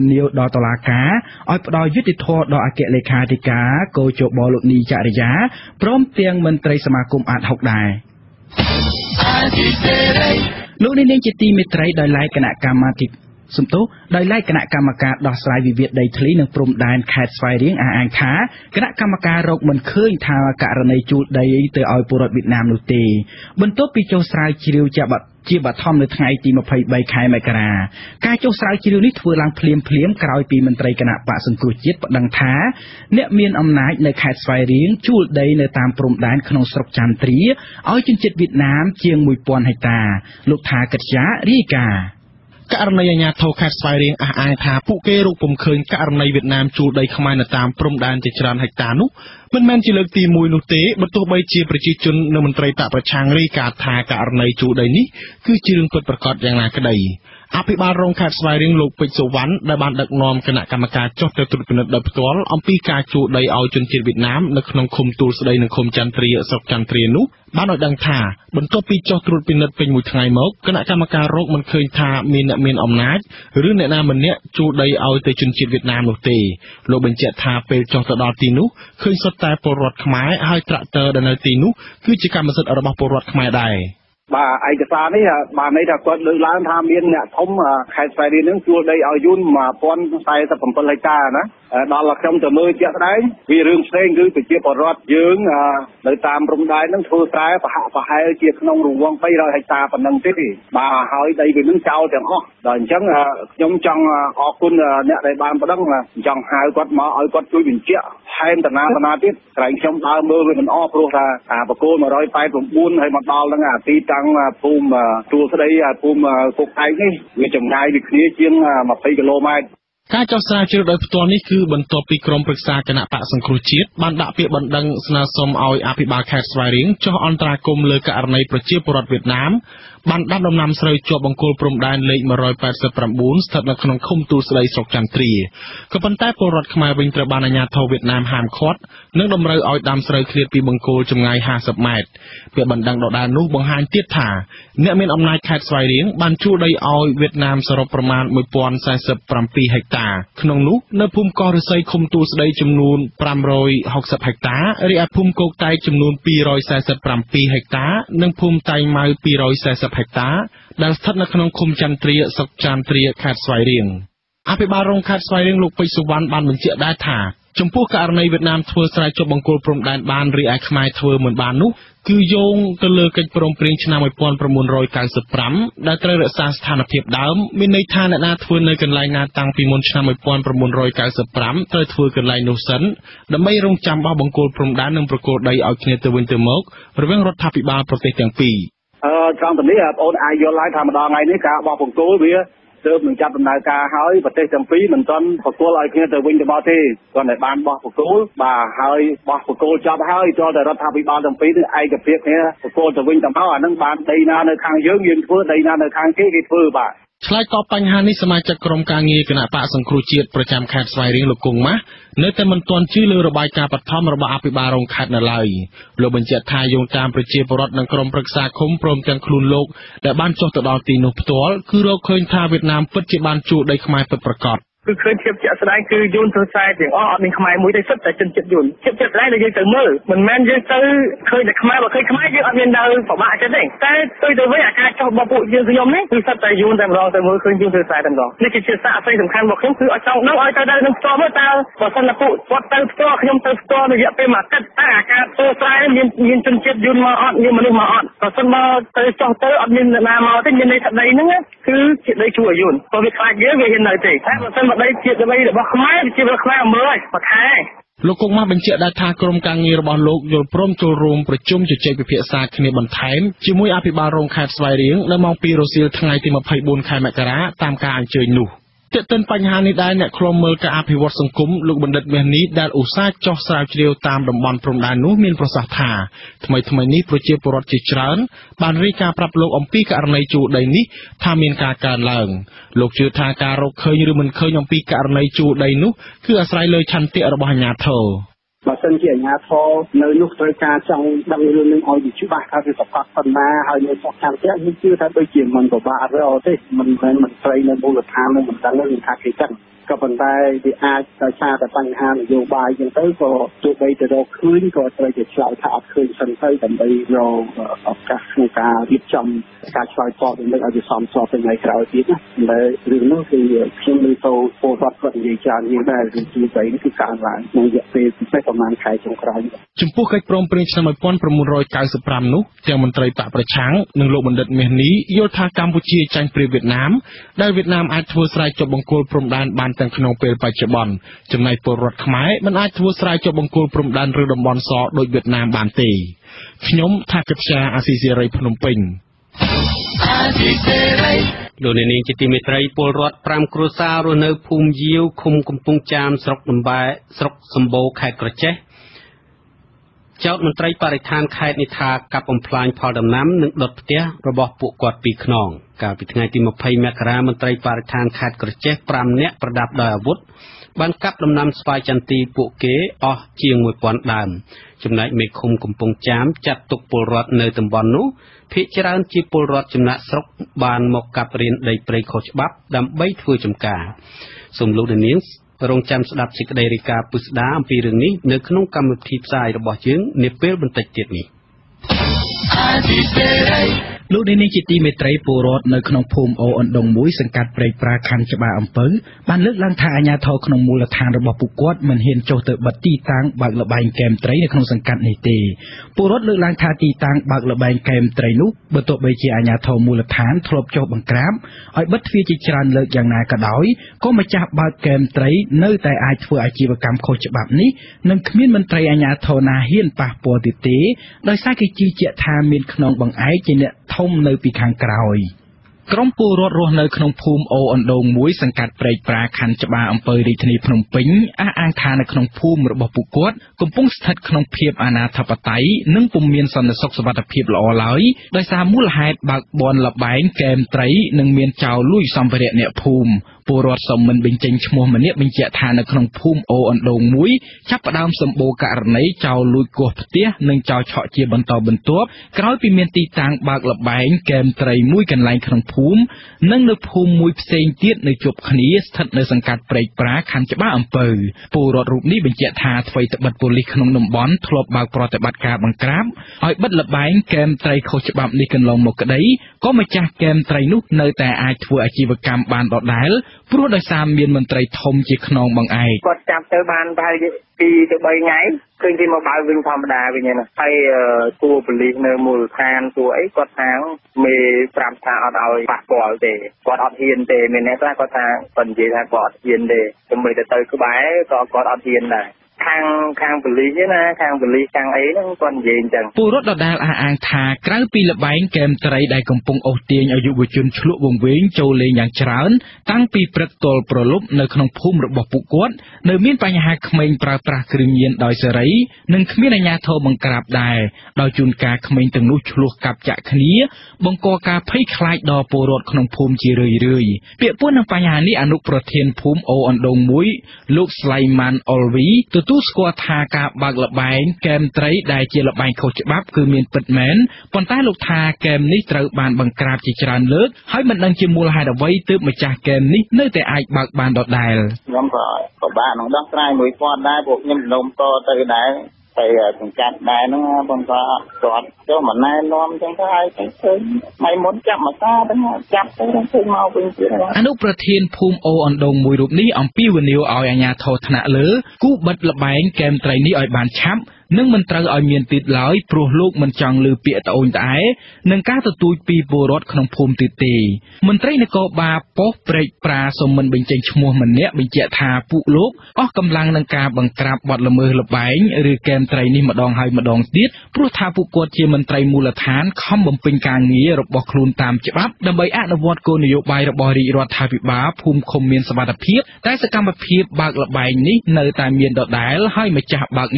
ដល់តុលាការឲ្យផ្ដល់យុត្តិធម៌ដល់អគ្គលេខាធិការកោជបលោកនីចរិយាព្រមទាំងមន្ត្រីសមាគមអាតហុកដែរលោកនាងជាទីមេត្រីដោយឡែកគណៈកម្មាធិសំទោសដោយឡែកគណៈកម្មការដោះស្រាយវិវាទដីធ្លីនិងព្រំដែនខេត្តស្វាយរៀងអះអាងថាគណៈកម្មការរកមិនឃើញថាករណីជួលដីទៅឲ្យពលរដ្ឋវៀតណាមនោះទេបន្ទាប់ពីចុះស្រាវជ្រាវជាបជាបឋមនៅថ្ងៃទីម្ភៃបីខែមករាការចុះស្រាវជ្រាវនេះធ្វើឡើងភ្លាមភ្លាមក្រោយពីមន្ត្រីគណៈបកសង្គ្រោះជាតិប្តឹងថាអ្នកមានអំណាចនៅខេត្តស្វាយរៀងជួលដីនៅតាមព្រំដែនក្នុងស្រុកចន្ទ្រាឲ្យជនជាតិវៀតណាមជាងមួយពាន់ហិកតាលោកថាកិត្យារាយការណ៍ករណីអាញាធរខេត្តស្វាយរៀងអះអាងថាពួកគេរកពុំឃើញករណីវៀតណាមជួលដីខ្មែរនៅតាមព្រំដែនជាច្រើនហិកតានោះមិនមែនជាលើកទីមួយនោះទេបើទោះបីជាប្រជាជននិងមន្ត្រីបកប្រឆាំងរាយការណ៍ថាករណីជួលដីនេះគឺជារឿងពិតប្រាកដយ៉ាងណាក្តីអភិបាលរងខេត្តស្វាយរៀងលោកពេជ្រសុវណ្ណដែលបានដឹកនាំគណៈកម្មការចុះទៅត្រួតពិនិត្យដោយផ្ទាល់អំពីការជួលដីឲ្យជនជាតិវៀតណាមនៅក្នុងឃុំទួលស្ដីនិងឃុំចន្ទ្រាស្រុកចន្ទ្រានោះបានឲ្យដឹងថាបន្ទាប់ពីចុះត្រួតពិនិត្យពេញមួយថ្ងៃមកគណៈកម្មការរកមិនឃើញថាមានអ្នកមានអំណាចឬអ្នកណាម្នាក់ជួលដីឲ្យទៅជនជាតិវៀតណាមនោះទេលោកបញ្ជាក់ថាពេលចុះទៅដល់ទីនោះឃើញសុទ្ធតែពលរដ្ឋខ្មែរហើយត្រាក់ទ័រដែលនៅទីនោះគឺជាកម្មសិទ្ធិរបស់ពលរដ្ឋខ្មែរដែរបាទឯកសារនេះបានន័យថាគាត់លើកឡើងថាមានអ្នកធំខេត្តស្វាយរៀងនឹងជួលដីឲ្យយូនmột nghìn bốn trăm bốn mươi bảyហិកតាណាដល់ខ្ញុំទៅមើលជាក់ស្ដែងវារឿងផ្សេងគឺប្រជាពលរដ្ឋយើងនៅតាមព្រំដែននឹងធ្វើស្រែប្រហាក់ប្រហែលជាក្នុងរង្វង់បីរយហិកតាប៉ុណ្ណឹងទេបាទហើយដីវានឹងចោលទាំងអស់ដល់អញ្ចឹងខ្ញុំចង់អរគុណអ្នកដែលបានប្តឹងចង់ហៅគាត់មកឲ្យគាត់ជួយបញ្ជាក់ថែមតាណាតាណាទៀតក្រែងខ្ញុំដើរមើលវាមិនអស់ព្រោះថាអាបកគោmột trăm tám mươi chínហើយមកដល់ហ្នឹងអាទីតាំងភូមិទួលស្ដីភូមិគុកឯកនេះវាចម្ងាយពីគ្នាជាងยี่สิบគីឡូម៉ែត្រការចុះស្រាវជ្រាវដោយផ្ទាល់នេះគឺបន្ទាប់ពីក្រុមប្រឹក្សាគណៈបកសង្គ្រោះជាតិបានដាក់ពាក្យបណ្ដឹងស្នើសុំឲ្យអភិបាលខេត្តស្វាយរៀងចុះអន្តរាគមន៍លើករណីប្រជាពលរដ្ឋវៀតណាមបានដាំដំណាំស្រូវជាប់បង្គោលព្រំដែនលេខmột trăm tám mươi chínស្ថិតនៅក្នុងឃុំទួលស្ដីស្រុកចន្ទ្រាក៏ប៉ុន្តែពលរដ្ឋខ្មែរវិញត្រូវបានអាជ្ញាធរវៀតណាមហាមឃាត់និងតម្រូវឲ្យដាំស្រូវឃ្លាតពីបង្គោលចម្ងាយห้าสิบម៉ែត្រពាក្យបណ្ដឹងដដែលនោះបង្ហាញទៀតថាអ្នកមានអំណាចខេត្តស្វាយរៀងបានជួលដីឲ្យវៀតណាមសរុបប្រមាណmột nghìn bốn trăm bốn mươi bảyហិកតាក្នុងនោះនៅភូមិកោះឫស្សីឃុំទួលស្ដីចំនួនfive hundred sixtyហិកតារីឯភូមិគោកតែកចំនួនtwo hundred forty-sevenហិកតានិងភូមិតៃម៉ៅtwo hundred fortyហិកតាដែលស្ថិតនៅក្នុងឃុំចន្ទ្រាស្រុកចន្ទ្រាខេត្តស្វាយរៀងអភិបាលរងខេត្តស្វាយរៀងលោកពេជ្រសុវណ្ណបានបញ្ជាក់ដែរថាចំពោះករណីវៀតណាមធ្វើស្រែជាប់បង្គោលព្រំដែនបានរីឯខ្មែរធ្វើមិនបាននោះគឺយោងទៅលើកិច្ចព្រមព្រៀងឆ្នាំnineteen ninety-fiveដែលត្រូវរក្សាស្ថានភាពដើមមានន័យថាអ្នកណាធ្វើនៅកន្លែងណាតាំងពីមុនឆ្នាំnineteen ninety-fiveត្រូវធ្វើកន្លែងនោះសិនដើម្បីរងចាំបោះបង្គោលព្រំដែននិងប្រគល់ដីឲ្យគ្នាទៅវិញទៅមករវាងរដ្ឋាភិបាលប្រទេសទាំងពីរអឺត្រង់ទៅនេះបងប្អូនអាចយល់ហើយថាម្ដងថ្ងៃនេះការបោះបង្គោលវាទើបនឹងចាប់ដំណើរការហើយប្រទេសទាំងពីរមិនទាន់ប្រគល់ឲ្យគ្នាទៅវិញទៅមកទេគ្រាន់តែបានបោះបង្គោលបាទហើយបោះបង្គោលចប់ហើយចូលតែរដ្ឋាភិបាលទាំងពីរនឹងឯកភាពគ្នាប្រគល់ទៅវិញទៅមកអានឹងបានដីណានៅខាងយើងយើងធ្វើដីណានៅខាងគេគេធ្វើបាទឆ្លើយតបបញ្ហានេះសមាជិកក្រុមការងារគណៈបកសង្គ្រោះជាតិប្រចាំខេត្តស្វាយរៀងលោកគង់ម៉ាស់នៅតែមិនទាន់ជឿលើរបាយការណ៍បឋមរបស់អភិបាលរងខេត្តនៅឡើយលោកបញ្ជាក់ថាយោងតាមប្រជាពលរដ្ឋនិងក្រុមប្រឹក្សាឃុំព្រមទាំងខ្លួនលោកដែលបានចុះទៅដល់ទីនោះផ្ទាល់គឺរកឃើញថាវៀតណាមពិតជាបានជួលដីខ្មែរពិតប្រាកដគឺឃើញភាពជាក់ស្ដែងគឺយូនធ្វើខ្សែទាំងអស់អត់មានខ្មែរមួយទេសិតតែជនជាតិយូនភាពជាក់ស្ដែងដែលយើងទៅមើលមិនមែនយើងទៅឃើញតែខ្មែរបើឃើញខ្មែរយើងអត់មាននៅប្រមាថចិត្តទេតែទៅទៅវិញអាការចុះរបស់ពួកយើងខ្ញុំនេះគឺសិតតែយូនតែម្ដងទៅមើលឃើញយូនធ្វើខ្សែតែម្ដងនេះជាសារៈសំខាន់របស់ខ្ញុំគឺឲ្យចង់ដឹងឲ្យទៅដល់នឹងផ្ទាល់មើលតើបើសិនតែពួកគាត់ទៅផ្ទាល់ខ្ញុំទៅផ្ទាល់រយៈពេលមួយអាទិត្យតើអាការធ្វើខ្សែមានមានជនជាតិយូនមកអត់មានមនុស្សមកអត់បើសិនមកទៅចុះទៅអត់មានអ្នកណាមកទេមានន័យថាដីហ្នឹងគឺជាដីជួលយូនព្រោះវាខ្លាចយើងវាហ៊ាននៅទេតែបើសិនមកដីជាដីរបស់ខ្មែរជារបស់ខ្មែរមើលមួយខែលោកគង់ម៉ាស់បញ្ជាក់ដែរថាក្រុមការងាររបស់លោកយល់ព្រមចូលរួមប្រជុំជជែកពិភាក្សាគ្នាបន្ថែមជាមួយអភិបាលរងខេត្តស្វាយរៀងនៅម៉ោងtwoរសៀលថ្ងៃទីtwenty-fourខែមករាតាមការអញ្ជើញនោះទាក់ទិនបញ្ហានេះដែរអ្នកខ្លំមើលការអភិវឌ្ឍសង្គមលោកបណ្ឌិតមាសនេះដែលឧស្សាហ៍ចោះស្រាវជ្រាវតាមតំបន់ព្រំដែននោះមានប្រសាសន៍ថាថ្មីថ្មីនេះប្រជាពលរដ្ឋជាច្រើនបានរាយការណ៍ប្រាប់លោកអំពីករណីជួលដីនេះថាមានការកើនឡើងលោកជឿថាការរកឃើញឬមិនឃើញអំពីករណីជួលដីនោះគឺអាស្រ័យលើឆន្ទៈរបស់អាជ្ញាធរបើសិនជាអាជ្ញាធរនៅនោះត្រូវការចង់ដឹងរឿងនឹងឲ្យវាច្បាស់ថាវាប្រកបប៉ុណ្ណាហើយនៅស្រុកចន្ទៈនេះជឿថាដូចជាមិនពិបាកទេមិនមែនមន្ត្រីនៅមូលដ្ឋាននឹងមិនដឹងនឹងថាគេចឹងក៏ប៉ុន្តែវាអាចដោយសារតែបញ្ហានយោបាយចឹងទៅក៏ទោះបីទៅរកឃើញក៏ត្រូវតែឆ្លើយថាអត់ឃើញសិនទៅដើម្បីរកឱកាសក្នុងការរៀបចំការឆ្លើយតបនឹងឲ្យវាសមស្របទៅថ្ងៃក្រោយទៀតណាតែរឿងនោះគឺខ្ញុំមើលទៅពលរដ្ឋគាត់និយាយច្រើនជាងដែរគឺទីបីគឺការឡើងក្នុងរយៈពេលពិសេសប្រហែលខែចុងក្រោយចំពោះកិច្ចព្រមព្រៀងឆ្នាំnineteen ninety-fiveនោះទាំងមន្ត្រីបកប្រឆាំងនិងលោកបណ្ឌិតមាសនេះយល់ថាកម្ពុជាចាញ់ព្រាបវៀតណាមដែលវៀតណាមអាចធ្វើស្រែចុះបង្គោលព្រំដែនបានទាំងក្នុងពេលបច្ចុប្បន្នចំណែកពលរដ្ឋខ្មែរមិនអាចធ្វើស្រែចុះបង្គោលព្រំដែនឬតំបន់សដោយវៀតណាមបានទេខ្ញុំថាកិត្យាអាស៊ីសេរីភ្នំពេញលោកនាងជាទីមេត្រីពលរដ្ឋfiveគ្រួសាររស់នៅភូមិយាវឃុំកំពង់ចាមស្រុកដំបែស្រុកសម្បូរខេត្តក្រចេះចោទមន្ត្រីបរិស្ថានខេត្តនេះថាកាប់បំផ្លាញផលដំណាំនិងដុតផ្ទះរបស់ពួកគាត់ពីរខ្នងកាលពីថ្ងៃទីtwentyមករាមន្ត្រីបរិស្ថានខេត្តក្រចេះfiveនាក់ប្រដាប់ដោយអាវុធបានកាប់ដំណាំស្វាយចន្ទីពួកគេអស់ជាងone thousandដើមចំណែកមេឃុំកំពង់ចាមចាត់ទុកពលរដ្ឋនៅតំបន់នោះភាគច្រើនជាពលរដ្ឋចំណាក់ស្រុកបានមកកាប់រៀនដីព្រៃខុសច្បាប់ដើម្បីធ្វើចំការសូមលោកនាងរងចាំស្ដាប់សេចក្តីរាយការណ៍ពិស្ដារអំពីរឿងនេះនៅក្នុងកម្មវិធីផ្សាយរបស់យើងនាពេលបន្តិចទៀតនេះលោកនាងជាទីមេត្រីពលរដ្ឋនៅក្នុងភូមិអូអណ្ដុងមួយសង្កាត់ព្រែកប្រាខណ្ឌច្បារអំពៅបានលើកឡើងថាអាជ្ញាធរក្នុងមូលដ្ឋានរបស់ពួកគាត់មិនហ៊ានចុះទៅបិទទីតាំងបើកល្បែងកែមត្រីនៅក្នុងសង្កាត់នេះទេពលរដ្ឋលើកឡើងថាទីតាំងបើកល្បែងកែមត្រីនោះបើទោះបីជាអាជ្ញាធរមូលដ្ឋានធ្លាប់ចុះបង្ក្រាបឲ្យបិទទ្វារជាច្រើនលើកយ៉ាងណាក៏ដោយក៏ម្ចាស់បើកកែមត្រីនៅតែអាចធ្វើអាជីវកម្មខុសច្បាប់នេះនិងគ្មានមន្ត្រីអាជ្ញាធរណាហ៊ានប៉ះពាល់ទៀតទេដោយសារគេជឿជាក់ថាមានខ្នងបង្អែកជាអ្នកធំនៅពីខាងក្រោយក្រុមពលរដ្ឋរស់នៅក្នុងភូមិអូអណ្ដូងមួយសង្កាត់ព្រែកប្រាខណ្ឌច្បារអំពើរាជធានីភ្នំពេញអះអាងថានៅក្នុងភូមិរបស់ពួកគាត់កំពុងស្ថិតក្នុងភាពអនាធិបតេយ្យនិងពុំមានសន្តិសុខសុវត្ថិភាពល្អឡើយដោយសារមូលហេតុបើកបនលបែងកែមត្រីនិងមានចោរលួចសម្ភារៈអ្នកភូមិពលរដ្ឋសុំមិនបញ្ចេញឈ្មោះម្នាក់បញ្ជាក់ថានៅក្នុងភូមិអូអណ្ដូងមួយចាប់ផ្ដើមសម្បូរករណីចោរលួចគោះផ្ទះនិងចោរឆក់ជាបន្តបន្ទាប់ក្រោយពីមានទីតាំងបើកលបែងកែមត្រីមួយកន្លែងក្នុងភូមិនិងនៅភូមិមួយផ្សេងទៀតនៅជាប់គ្នាស្ថិតនៅសង្កាត់ព្រែកប្រាខណ្ឌច្បារអំពៅពលរដ្ឋរូបនេះបញ្ជាក់ថាអ្វីត្បិតប៉ូលីសក្នុងតំបន់ធ្លាប់បើកប្រតិបត្តិការបង្ក្រាបឲ្យបិទលបែងកែមត្រីខុសច្បាប់នេះកន្លងមកក្តីក៏ម្ចាស់កែមត្រីនោះនៅតែអាចធ្វើអាជីវកម្មបានដដែលព្រោះដោយសារមានមន្ត្រីធំជាខ្នងបង្អែកគាត់ចាប់ទៅបានប្រហែលtwo to threeថ្ងៃឃើញគេមកបើវិញធម្មតាវិញណាហើយគួរប៉ូលីសនៅមូលដ្ឋានគួរអីគាត់ថាមេប្រាប់ថាអត់ឲ្យប៉ះពាល់ទេគាត់អត់ហ៊ានទេមានអ្នកខ្លះគាត់ថាគាត់និយាយថាគាត់អត់ហ៊ានទេតែទៅទៅក្បែរក៏គាត់អត់ហ៊ានដែរខាងខាងប៉ូលីសណាខាងប៉ូលីសខាងអីហ្នឹងគាត់និយាយអញ្ចឹងពលរដ្ឋដដែលអះអាងថាក្រៅពីលបែងកែមត្រីដែលកំពុងអូសទាញឲ្យយុវជនឆ្លក់វង្វេងចូលលេងយ៉ាងច្រើនតាំងពីព្រឹកទល់ព្រលប់នៅក្នុងភូមិរបស់ពួកគាត់នៅមានបញ្ហាក្មេងប្រើប្រាស់គ្រឿងញៀនដោយសេរីនិងគ្មានអាជ្ញាធរបង្ក្រាបដែរដោយជួនកាលក្មេងទាំងនោះឆ្លោះកាប់ចាក់គ្នាបង្កការភ័យខ្លាចដល់ពលរដ្ឋក្នុងភូមិជារឿយរឿយពាក្យពោលនឹងបញ្ហានេះអនុប្រធានភូមិអូអណ្ដូងមួយលោកស្លៃម៉ាន់អុលវីទទួលស្គាល់ថាការបើកលបែងកែមត្រីដែលជាលបែងខុសច្បាប់គឺមានពិតមែនប៉ុន្តែលោកថាកែមនេះត្រូវបានបង្ក្រាបជាច្រើនលើកហើយមិនដឹងជាមូលហេតុអ្វីទើបម្ចាស់កែមនេះនៅតែអាចបើកបានដដែលខ្ញុំក៏ពិបាកនឹងដោះស្រាយមួយគាត់ដែរពួកខ្ញុំលំតទៅដែរតែសង្កាត់ដែរហ្នឹងបងក៏គាត់ចូលមកណែនាំចឹងទៅឲ្យទៅឃើញថ្ងៃមុនចាប់មកតាទៅចាប់ទៅឃើញមកវិញទៀតអនុប្រធានភូមិអូអណ្ដូងមួយរូបនេះអំពីវនីវឲ្យអាជ្ញាធរថ្នាក់លើគូបិទលបែងកែមត្រីនេះឲ្យបានឆាប់និងមិនត្រូវឲ្យមានទៀតឡើយព្រោះលោកមិនចង់លើពាក្យត្អូញត្អែនឹងការទទូចពីពលរដ្ឋក្នុងភូមិទៀតទេមន្ត្រីនគរបាលប៉ុស្តិ៍ព្រែកប្រាសូមមិនបញ្ចេញឈ្មោះម្នាក់បញ្ជាក់ថាពួកលោកអស់កម្លាំងនឹងការបង្ក្រាបបទល្មើសលបែងឬកែមត្រីនេះម្ដងហើយម្ដងទៀតព្រោះថាពួកគាត់ជាមន្ត្រីមូលដ្ឋានខំបំពេញការងាររបស់ខ្លួនតាមច្បាប់ដើម្បីអនុវត្តគោលនយោបាយរបស់រាជរដ្ឋាភិបាលភូមិឃុំមានសុវត្ថិភាពតែសកម្មភាពបើកលបែងនេះនៅតែមានដដែលហើយម្ចាស់បើកនេះ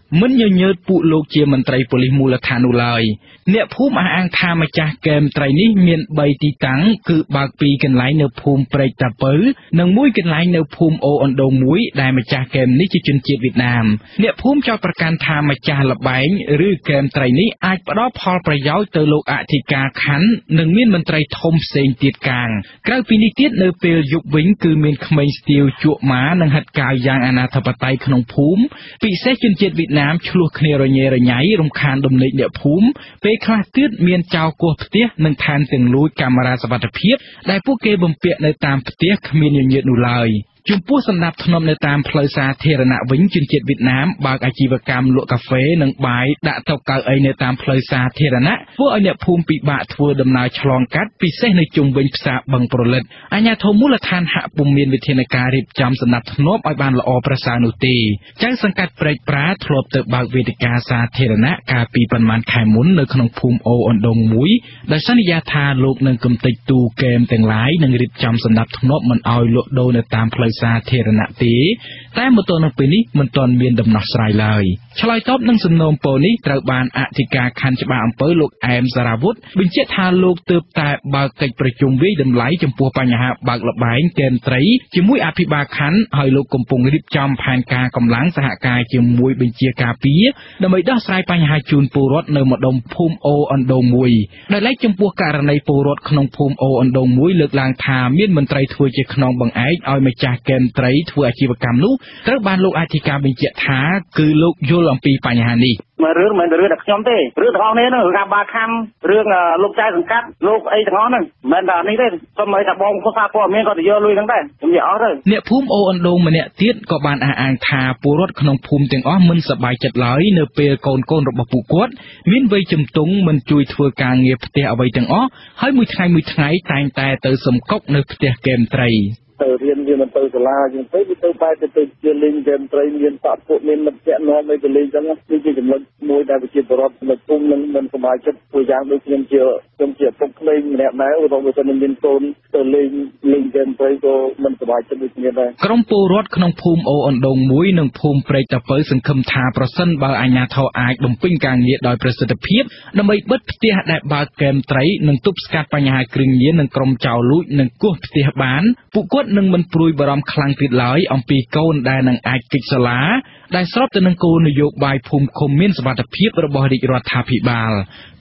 មិនញញើតពួកលោកជាមន្ត្រីប៉ូលីសមូលដ្ឋាននោះឡើយអ្នកភូមិអះអាងថាម្ចាស់គែមត្រីនេះមានបីទីតាំងគឺបើកពីកន្លែងនៅភូមិព្រែកតាពៅនិងមួយកន្លែងនៅភូមិអូអណ្ដូងមួយដែលម្ចាស់គែមនេះជាជនជាតិវៀតណាមអ្នកភូមិចោទប្រកាន់ថាម្ចាស់លបែងឬគែមត្រីនេះអាចផ្ដល់ផលប្រយោជន៍ទៅលោកអធិការខណ្ឌនិងមានមន្ត្រីធំផ្សេងទៀតកាងក្រៅពីនេះទៀតនៅពេលយប់វិញគឺមានក្មេងស្ទាវជក់ម៉ានិងហិតកាវយ៉ាងអនាធិបតេយ្យក្នុងភូមិពិសេសជនជាតិវៀតណាមឆ្លោះគ្នារញ៉េរញ៉ៃរំខានដំណេកអ្នកភូមិពេលខ្លះទៀតមានចោរគោះផ្ទះនិងថែមទាំងលួចកាមេរ៉ាសុវត្ថិភាពដែលពួកគេបំពាក់នៅតាមផ្ទះគ្មានញញើតនោះឡើយចំពោះសម្ដាប់ធ្នាប់នៅតាមផ្លូវសាធារណៈវិញជនជាតិវៀតណាមបើកអាជីវកម្មលក់កាហ្វេនិងបាយដាក់តុកៅអីនៅតាមផ្លូវសាធារណៈធ្វើឲ្យអ្នកភូមិពិបាកធ្វើដំណើរឆ្លងកាត់ពិសេសនៅជុំវិញផ្សារបឹងប្រលិតអាជ្ញាធរមូលដ្ឋានហាក់ពុំមានវិធានការរៀបចំសម្ដាប់ធ្នាប់ឲ្យបានល្អប្រសើរនោះទេចៅសង្កាត់ព្រែកប្រាធ្លាប់ទៅបើកវេទិកាសាធារណៈកាលពីប៉ុន្មានខែមុននៅក្នុងភូមិអូអណ្ដូងមួយដោយសន្យាថាលោកនឹងកំទេចទូគែមទាំងឡាយនិងរៀបចំសម្ដាប់ធ្នាប់មិនឲ្យលក់ដូរនៅតាមផ្លូវសាធារណៈទេតែមកទល់នឹងពេលនេះមិនទាន់មានដំណោះស្រាយឡើយឆ្លើយតបនឹងសំណូមពរនេះត្រូវបានអធិការខណ្ឌច្បារអំពើលោកអែមសារ៉ាវុធបញ្ជាក់ថាលោកទើបតែបើកកិច្ចប្រជុំវាយតម្លៃចំពោះបញ្ហាបើកលបែងគែមត្រីជាមួយអភិបាលខណ្ឌហើយលោកកំពុងរៀបចំផែនការកម្លាំងសហការជាមួយបញ្ជាការពារដើម្បីដោះស្រាយបញ្ហាជូនពលរដ្ឋនៅម្ដុំភូមិអូអណ្ដូងមួយដែលឡែកចំពោះករណីពលរដ្ឋក្នុងភូមិអូអណ្ដូងមួយលើកឡើងថាមានមន្ត្រីធ្វើជាខ្នងបង្អែកឲ្យម្ចាស់គែមត្រីធ្វើអាជីវកម្មនោះត្រូវបានលោកអធិការបញ្ជាក់ថាគឺលោកយល់អំពីបញ្ហានេះមករឿងមិនរឿងតែខ្ញុំទេរឿងទាំងអស់នេះនឹងការបាខំរឿងលោកចៅសង្កាត់លោកអីទាំងអស់ហ្នឹងមិនតែនេះទេសូមឲ្យថាបងគាត់សារព័ត៌មានគាត់ទៅយកលុយហ្នឹងដែរខ្ញុំនិយាយអស់ទៅអ្នកភូមិអូអណ្ដូងម្នាក់ទៀតក៏បានអះអាងថាពលរដ្ឋក្នុងភូមិទាំងអស់មិនសប្បាយចិត្តឡើយនៅពេលកូនកូនរបស់ពួកគាត់មានវ័យជំទង់មិនជួយធ្វើការងារផ្ទះអ្វីទាំងអស់ហើយមួយថ្ងៃមួយថ្ងៃតែងតែទៅសំកុកនៅផ្ទះគែមត្រីទៅរៀនវាមិនទៅសាលាជាងទៅវាទៅបែរទៅទៅជាលេងហ្គេមត្រីមានតក់ពួកមានមិត្តភ័ក្តិនាំឲ្យទៅលេងចឹងនេះជាចំណុចមួយដែលប្រជាពលរដ្ឋនៅភូមិនឹងមិនសប្បាយចិត្តព្រោះយ៉ាងដូចខ្ញុំជាខ្ញុំជាពុកក្មេងម្នាក់ដែរឧទាហរណ៍ថាមានកូនទៅលេងលេងហ្គេមត្រីក៏មិនសប្បាយចិត្តដូចគ្នាដែរក្រុមពលរដ្ឋក្នុងភូមិអូអណ្ដូងមួយនិងភូមិព្រែកតាពៅសង្ឃឹមថាប្រសិនបើអាជ្ញាធរអាចបំពេញការងារដោយប្រសិទ្ធភាពដើម្បីបិទផ្ទះដែលបើកហ្គេមត្រីនិងទប់ស្កាត់បញ្ហាគ្រឿងញៀននិងក្រុមចោរលួចនិងគោះផ្ទះបានពួកគាត់នឹងមិនព្រួយបារម្ភខ្លាំងទៀតឡើយអំពីកូនដែលនឹងអាចគេចសាលាដែលស្របទៅនឹងគោលនយោបាយភូមិឃុំមានសុវត្ថិភាពរបស់រាជរដ្ឋាភិបាល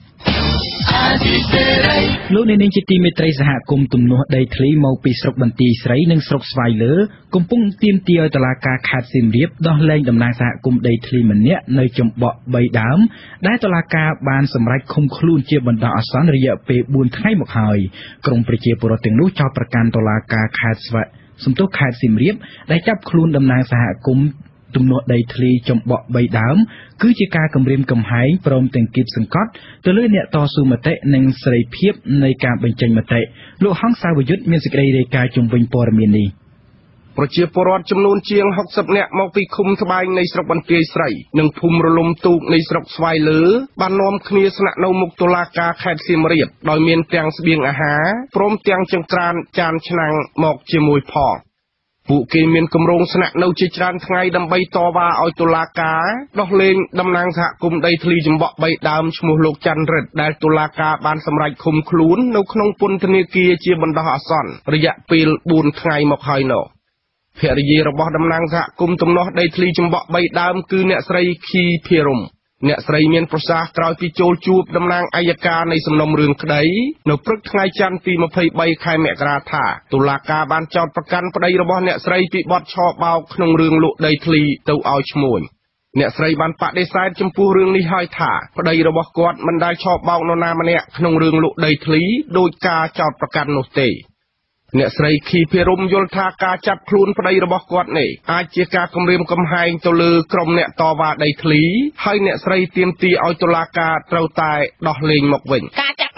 លោកអ្នកនាងជាទីមេត្រីសហគមន៍ទំនាស់ដីធ្លីមកពីស្រុកបន្ទាយស្រីនិងស្រុកស្វាយលើកំពុងទាមទារឲ្យតុលាការខេត្តសៀមរាបដោះលែងតំណាងសហគមន៍ដីធ្លីម្នាក់នៅចំបក់បីដើមដែលតុលាការបានសម្រេចឃុំខ្លួនជាបណ្ដោះអាសន្នរយៈពេលបួនថ្ងៃមកហើយក្រមប្រជាពលរដ្ឋទាំងនោះចោទប្រកាន់តុលាការខេត្តស្វាយសំទោសខេត្តសៀមរាបដែលចាប់ខ្លួនតំណាងសហគមន៍ទំនាស់ដីធ្លីចំបក់បីដើមគឺជាការគំរាមកំហែងព្រមទាំងគៀបសង្កត់ទៅលើអ្នកតស៊ូមតិនិងសេរីភាពនៃការបញ្ចេញមតិលោកហងសាវយុទ្ធមានសេចក្តីរាយការណ៍ជំវិញព័ត៌មាននេះប្រជាពលរដ្ឋចំនួនជាងហុកសិបនាក់មកពីឃុំត្បែងនៃស្រុកបន្ទាយស្រីនិងភូមិរលំទូកនៃស្រុកស្វាយលើបាននាំគ្នាស្នាក់នៅមុខតុលាការខេត្តសៀមរាបដោយមានទាំងស្បៀងអាហារព្រមទាំងចង្ក្រានចានឆ្នាំងមកជាមួយផងពួកគេមានគម្រោងស្នាក់នៅជាច្រើនថ្ងៃដើម្បីតវ៉ាឲ្យតុលាការដោះលែងតំណាងសហគមន៍ដីធ្លីចំបក់បីដើមឈ្មោះលោកច័ន្ទរិទ្ធដែលតុលាការបានសម្រេចឃុំខ្លួននៅក្នុងពន្ធនាគារជាបណ្ដោះអាសន្នរយៈពេលបួនថ្ងៃមកហើយនោះភរិយារបស់តំណាងសហគមន៍ទំនាស់ដីធ្លីចំបក់បីដើមគឺអ្នកស្រីខីភិរមអ្នកស្រីមានប្រសាសន៍ក្រោយពីចូលជួបតំណាងអัยការនៃសំណុំរឿងក្តីនៅព្រឹកថ្ងៃច័ន្ទទីម្ភៃបីខែមករាថាតុលាការបានចោទប្រកាន់ប្តីរបស់អ្នកស្រីពីបទឆបោកក្នុងរឿងលក់ដីធ្លីទៅឲ្យឈ្មួញអ្នកស្រីបានបដិសេធចំពោះរឿងនេះហើយថាប្តីរបស់គាត់មិនដែលឆបោកនរណាម្នាក់ក្នុងរឿងលក់ដីធ្លីដោយការចោទប្រកាន់នោះទេអ្នកស្រីខីភិរមយល់ថាការចាប់ខ្លួនប្តីរបស់គាត់នេះអាចជាការគំរាមកំហែងទៅលើក្រុមអ្នកតវ៉ាដីធ្លីហើយអ្នកស្រីទាមទារឲ្យតុលាការត្រូវតែដោះលែងមកវិញការចាប់